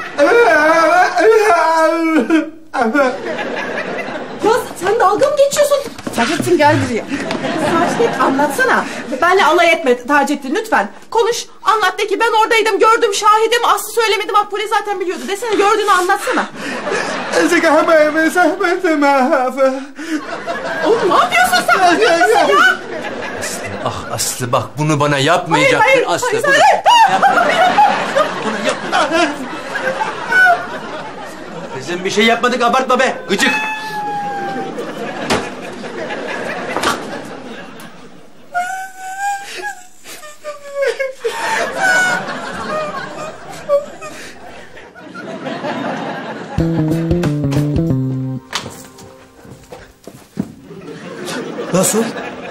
Ya sen dalga mı geçiyorsun? Taceddin gel buraya. Taceddin anlatsana. Benle alay etme Taceddin lütfen. Konuş, anlat de ki ben oradaydım, gördüm, şahidim. Aslı söylemedi, Makbule zaten biliyordu. Desene, gördüğünü anlatsana. Oğlum ne yapıyorsun sen? Ne yapıyorsun ya? Ah Aslı bak bunu bana yapmayacaktın. Hayır, Aslı. hayır, Bizim bir şey yapmadık, abartma be gıcık. Nasıl?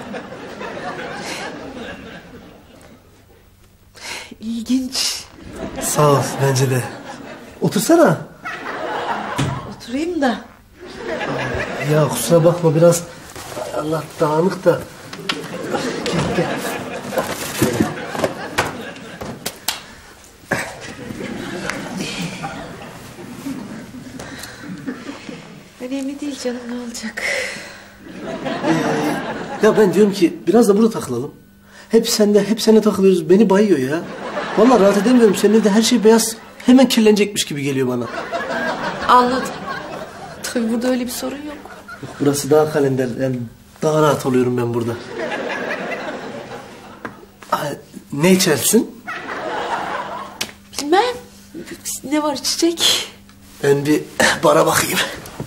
İlginç. Sağ ol bence de. Otursana. Oturayım da. Ya kusura bakma biraz Allah dağınık da. Gel. Önemli değil canım, ne olacak? Ya ben diyorum ki biraz da burada takılalım. Hep sende takılıyoruz. Beni bayıyor ya. Vallahi rahat edemiyorum. Senin evde her şey beyaz. Hemen kirlenecekmiş gibi geliyor bana. Anladım. Tabii burada öyle bir sorun yok. Burası daha kalender. Yani daha rahat oluyorum ben burada. Ne içersin? Bilmem. Ne var, çiçek? Ben bir bara bakayım.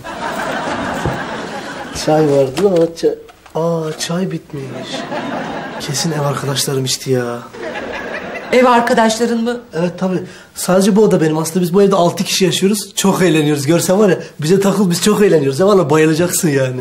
Çay vardı ama çay bitmiş. Kesin ev arkadaşlarım içti ya. Ev arkadaşların mı? Evet tabii. Sadece bu oda benim. Aslında biz bu evde 6 kişi yaşıyoruz. Çok eğleniyoruz. Görsen var ya, bize takıl, biz çok eğleniyoruz. Ya valla bayılacaksın yani.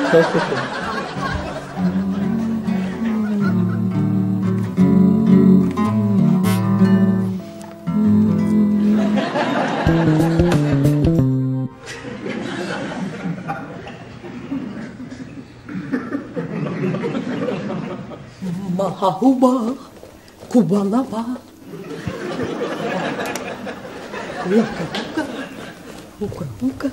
Mahahuba, kubalaba. Huka.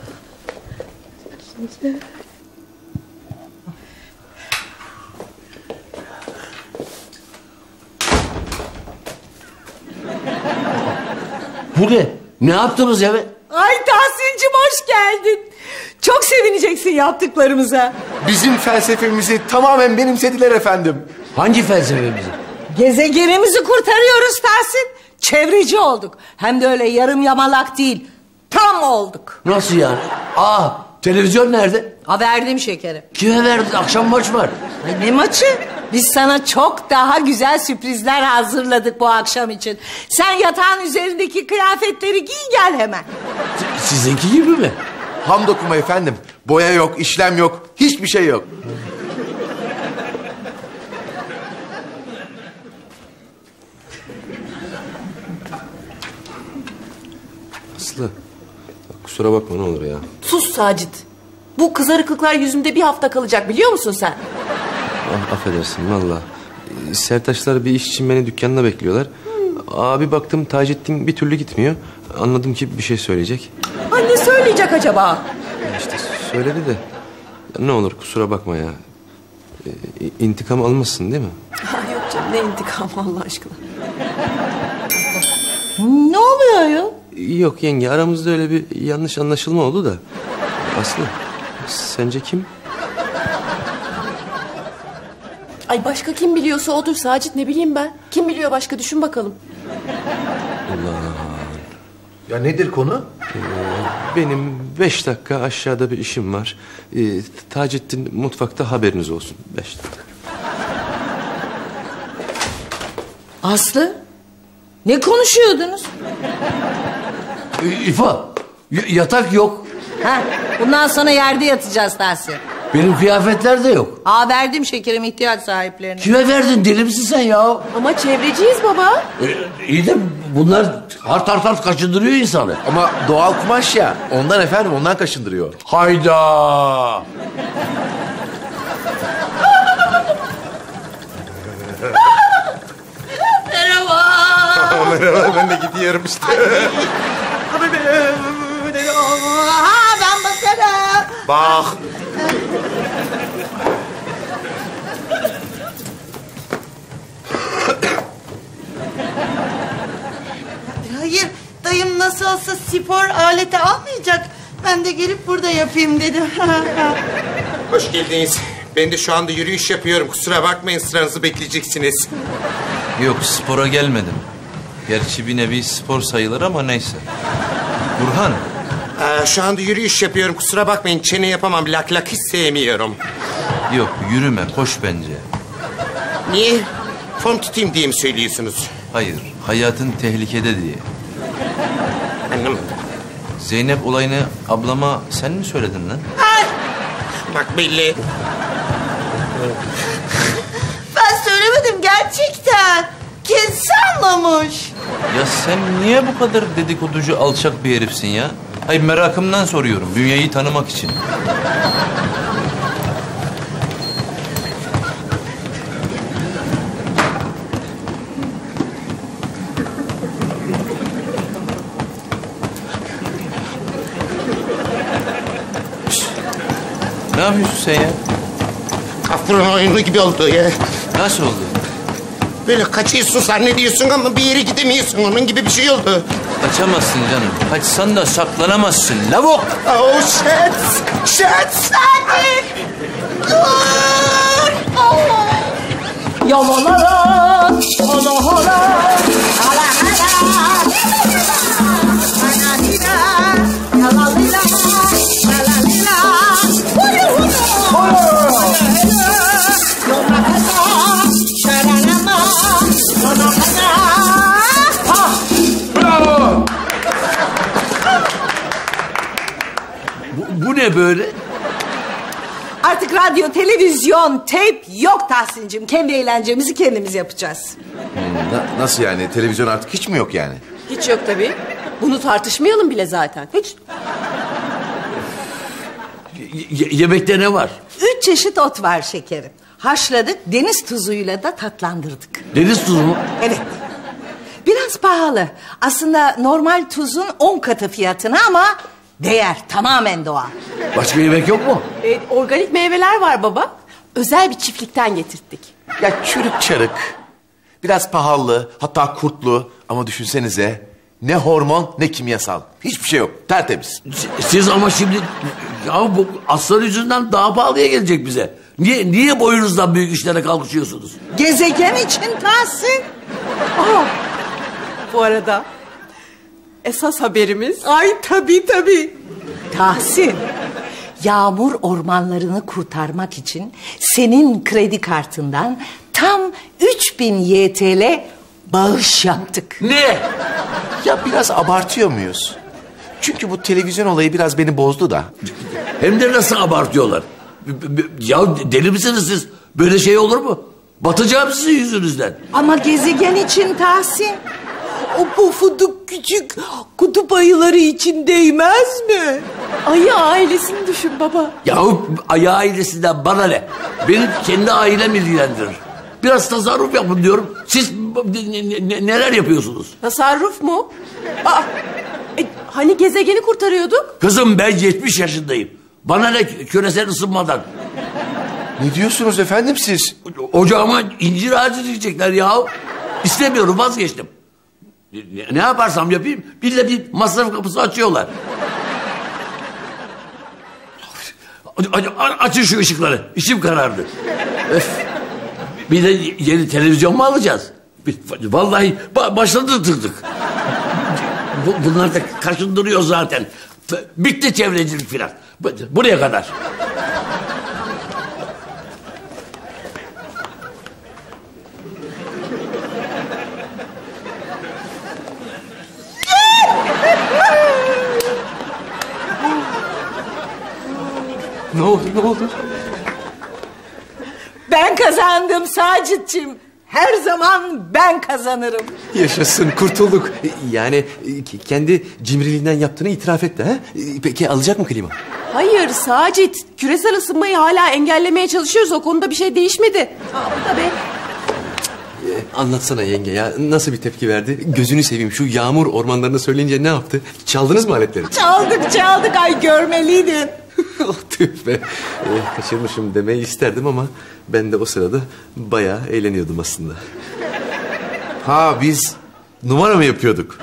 Bu ne? Ne yaptınız eve? Ay Tahsin'cim hoş geldin. Çok sevineceksin yaptıklarımıza. Bizim felsefemizi tamamen benimsediler efendim. Hangi felsefemizi? Gezegenimizi kurtarıyoruz Tahsin. Çevreci olduk. Hem de öyle yarım yamalak değil. Tam olduk. Nasıl yani? Televizyon nerede? Verdim şekeri. Kime verdin? Akşam maç var. Ay ne maçı? Biz sana çok daha güzel sürprizler hazırladık bu akşam için. Sen yatağın üzerindeki kıyafetleri giy gel hemen. Sizinki gibi mi? Ham dokuma efendim. Boya yok, işlem yok, hiçbir şey yok. Aslı kusura bakma ne olur ya. Sus Sacit. Bu kızarıklıklar yüzümde bir hafta kalacak, biliyor musun sen? Affedersin valla. Sertaçlar bir iş için beni dükkanına bekliyorlar. Abi baktım Taceddin bir türlü gitmiyor. Anladım ki bir şey söyleyecek. Ay ne söyleyecek acaba? İşte söyledi de. Ne olur kusura bakma ya. İntikam almasın değil mi? Yok canım, ne intikam Allah aşkına. Ne oluyor ya? Yok yenge, aramızda öyle bir yanlış anlaşılma oldu da. Aslı Sence kim? Ay başka kim biliyorsa odur Sacit, ne bileyim ben. Kim biliyor başka, düşün bakalım. Ya nedir konu? Benim 5 dakika aşağıda bir işim var. Taceddin mutfakta, haberiniz olsun. 5 dakika. Aslı, ne konuşuyordunuz? İfa, yatak yok. Ha, bundan sonra yerde yatacağız Tahsin. Benim kıyafetler de yok. Verdim şekerim ihtiyaç sahiplerine. Kime verdin, deli misin sen ya? Ama çevreciyiz baba. İyi de bunlar hart kaşındırıyor insanı. Ama doğal kumaş ya. Ondan efendim, ondan kaşındırıyor. Hayda! Merhaba. Merhaba, ben de gidiyorum işte. Ben bakarım. Bak. Hayır, dayım nasıl olsa spor aleti almayacak. Ben de gelip burada yapayım dedim. Hoş geldiniz. Ben de şu anda yürüyüş yapıyorum. Kusura bakmayın, sıranızı bekleyeceksiniz. Yok, spora gelmedim. Gerçi bir nevi spor sayılır ama neyse. Burhan. Şu anda yürüyüş yapıyorum. Kusura bakmayın, çene yapamam. Lak hiç sevmiyorum. Yok, yürüme, koş bence. Niye? Form tutayım diye mi söylüyorsunuz? Hayır, hayatın tehlikede diye. Anlamadım. Zeynep olayını ablama sen mi söyledin lan? Bak belli. Ben söylemedim gerçekten. Kendisi anlamış. Ya sen niye bu kadar dedikoducu, alçak bir herifsin ya? Hayır, merakımdan soruyorum, dünyayı tanımak için. Ne yapıyorsun sen ya? Afron oyunu gibi oldu ya. Nasıl oldu? Böyle kaçıyorsun zannediyorsun ama bir yere gidemiyorsun. Onun gibi bir şey oldu. Kaçamazsın canım. Kaçsan da saklanamazsın. Lavuk! Oh shit! Shit! Hadi! Dur! Yamalara, anahala, Hala hala! Analila, alalila, alalila. Huyu huyu! Bravo! Bu ne böyle? Artık radyo, televizyon, teyp yok Tahsin'cim. Kendi eğlencemizi kendimiz yapacağız. Nasıl yani? Televizyon artık hiç mi yok yani? Hiç yok tabii. Bunu tartışmayalım bile zaten. Hiç. Yemekte ne var? 3 çeşit ot var şekerim. Haşladık, deniz tuzuyla da tatlandırdık. Deniz tuzu mu? Evet. Biraz pahalı. Aslında normal tuzun 10 katı fiyatına ama değer. Tamamen doğal. Başka yemek yok mu? Organik meyveler var baba. Özel bir çiftlikten getirttik. Ya çürük çarık. Biraz pahalı, hatta kurtlu. Ama düşünsenize, ne hormon ne kimyasal. Hiçbir şey yok, tertemiz. Siz ama şimdi... Ya bu aslan yüzünden daha pahalıya gelecek bize. Niye boyunuzdan büyük işlere kalkışıyorsunuz? Gezegen için Tahsin. Bu arada esas haberimiz... Ay tabii. Tahsin, yağmur ormanlarını kurtarmak için senin kredi kartından tam 3000 YTL bağış yaptık. Ne? Ya biraz abartıyor muyuz? Çünkü bu televizyon olayı biraz beni bozdu da. Hem de nasıl abartıyorlar? Ya deli misiniz siz? Böyle şey olur mu? Batacağım sizin yüzünüzden. Ama gezegen için Tahsin. O pofuduk küçük kutup ayıları için değmez mi? Ayı ailesini düşün baba. Yahu ayı ailesinden bana ne? Benim kendi ailem ilgilendirir. Biraz tasarruf yapın diyorum. Siz neler yapıyorsunuz? Tasarruf mu? Hani gezegeni kurtarıyorduk? Kızım ben 70 yaşındayım. Bana ne küresel ısınmadan? Ne diyorsunuz efendim siz? Ocağıma incir ağacı diyecekler ya. İstemiyorum, vazgeçtim. Ne yaparsam yapayım bir masraf kapısı açıyorlar. Açın şu ışıkları. İçim karardı. Öf. Bir de yeni televizyon mu alacağız? Vallahi başlatırdık. Bunlar da kaşındırıyor zaten. Bitti çevrecilik filan. Buraya kadar. Ne oldu? Ben kazandım Sacit'ciğim. Her zaman ben kazanırım. Yaşasın, kurtulduk. Yani kendi cimriliğinden yaptığını itiraf etti ha? Peki alacak mı klima? Hayır Sacit. Küresel ısınmayı hala engellemeye çalışıyoruz. O konuda bir şey değişmedi. Bu da be. Anlatsana yenge ya. Nasıl bir tepki verdi? Gözünü seveyim, şu yağmur ormanlarını söyleyince ne yaptı? Çaldınız mı aletleri? Çaldık. Ay görmeliydin. Tüh be. Kaçırmışım demeyi isterdim ama ben de o sırada bayağı eğleniyordum aslında. Ha biz numara mı yapıyorduk?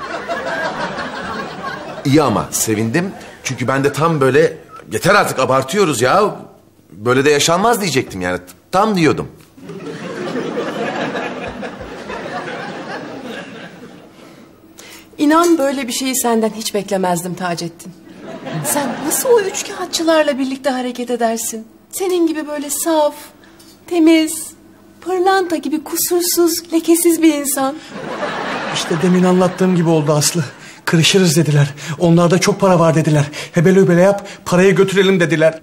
İyi ama sevindim. Çünkü ben de tam böyle yeter artık abartıyoruz ya. Böyle de yaşanmaz diyecektim yani. Tam diyordum. İnan böyle bir şeyi senden hiç beklemezdim Taceddin. Sen nasıl o üçkağıtçılarla birlikte hareket edersin? Senin gibi böyle saf, temiz, pırlanta gibi kusursuz, lekesiz bir insan. İşte demin anlattığım gibi oldu Aslı. Kırışırız dediler. Onlarda çok para var dediler. Hebele hübele yap, parayı götürelim dediler.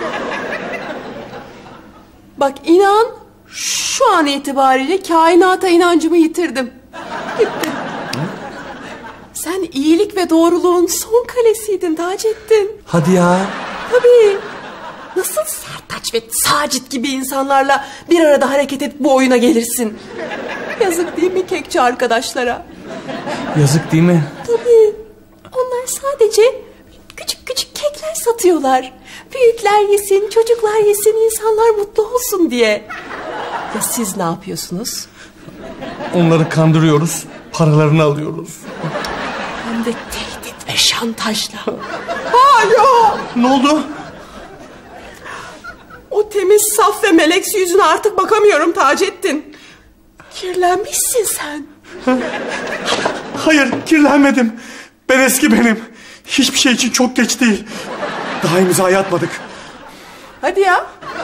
Bak inan, şu an itibariyle kainata inancımı yitirdim. Gitti. Sen iyilik ve doğruluğun son kalesiydin Taceddin. Hadi ya. Tabii. Nasıl Sertaç ve Sacit gibi insanlarla bir arada hareket edip bu oyuna gelirsin? Yazık değil mi kekçi arkadaşlara? Yazık değil mi? Tabii. Onlar sadece küçük kekler satıyorlar. Büyükler yesin, çocuklar yesin, insanlar mutlu olsun diye. Ya siz ne yapıyorsunuz? Onları kandırıyoruz, paralarını alıyoruz. Hem de tehdit ve şantajla. Alo! Ne oldu? O temiz, saf ve meleksi yüzüne artık bakamıyorum Taceddin. Kirlenmişsin sen. Hayır, kirlenmedim. Ben eski benim. Hiçbir şey için çok geç değil. Daha imzayı atmadık. Hadi ya.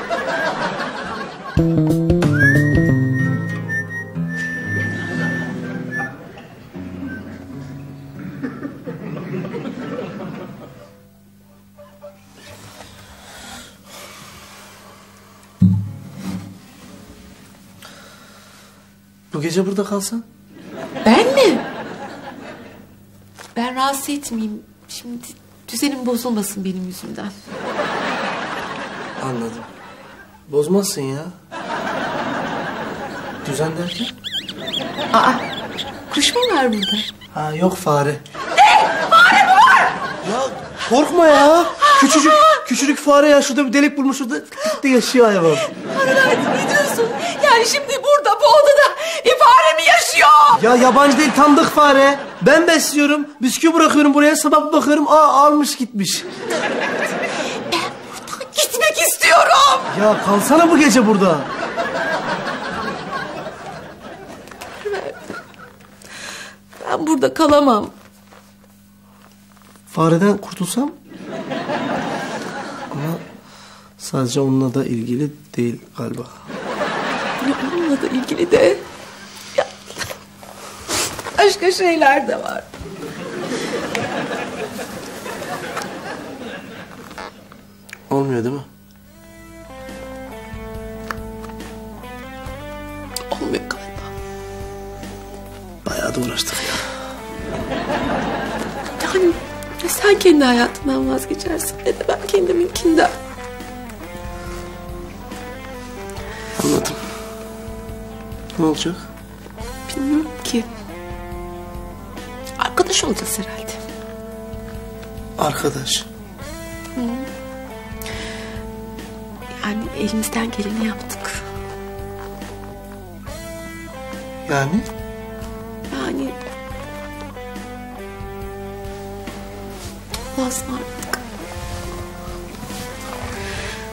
Bu gece burada kalsan? Ben mi? Ben rahatsız etmeyeyim. Şimdi düzenim bozulmasın benim yüzümden. Anladım. Bozmazsın ya. Düzen derken? Aa, kuş mu var burada? Ha yok fare. Ne? Fare mi var? Ya korkma ya. Küçücük fare ya. Şurada bir delik bulmuş. Şurada de yaşıyor hayvan. Ne diyorsun? Yani şimdi burada bu odada bir fare mi yaşıyor? Ya yabancı değil, tanıdık fare. Ben besliyorum. Bisküvi bırakıyorum buraya. Sabah bakıyorum. Almış gitmiş. Ben buradan gitmek istiyorum. Ya kalsana bu gece burada. Ben burada kalamam. Fareden kurtulsam? Ama sadece onunla da ilgili değil galiba. Onunla da ilgili de ya, başka şeyler de var. Olmuyor değil mi? Olmuyor galiba. Bayağı da uğraştık ya. Yani sen kendi hayatından vazgeçersin ne de ben kendiminkinden. Anladım. Ne olacak? Bilmiyorum ki. Arkadaş olacağız herhalde. Arkadaş. Hı. Yani elimizden geleni yaptık. Yani? Yani Allah'a ısmarladık.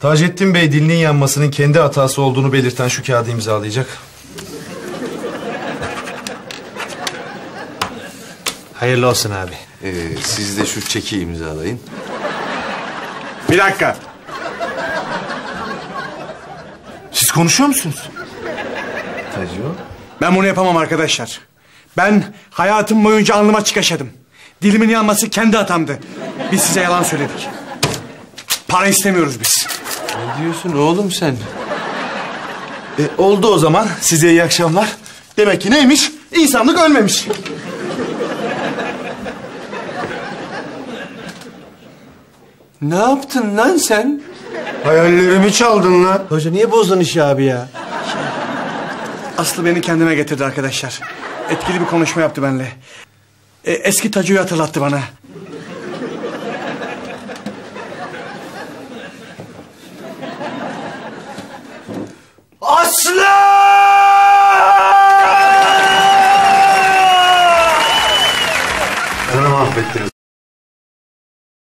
Taceddin Bey dilinin yanmasının kendi hatası olduğunu belirten şu kağıdı imzalayacak. Hayırlı olsun abi. Siz de şu çeki imzalayın. Bir dakika. Siz konuşuyor musunuz? Tacio. Ben bunu yapamam arkadaşlar. Ben hayatım boyunca alnıma açık yaşadım. Dilimin yanması kendi hatamdı. Biz size yalan söyledik. Para istemiyoruz biz. Ne diyorsun oğlum sen? Oldu o zaman. Size iyi akşamlar. Demek ki neymiş? İnsanlık ölmemiş. Ne yaptın lan sen? Hayallerimi çaldın lan. Hoca niye bozdun işi abi ya? Aslı beni kendime getirdi arkadaşlar. Etkili bir konuşma yaptı benimle. Eski Taco'yu hatırlattı bana. Aslı! Bana mahvettiniz.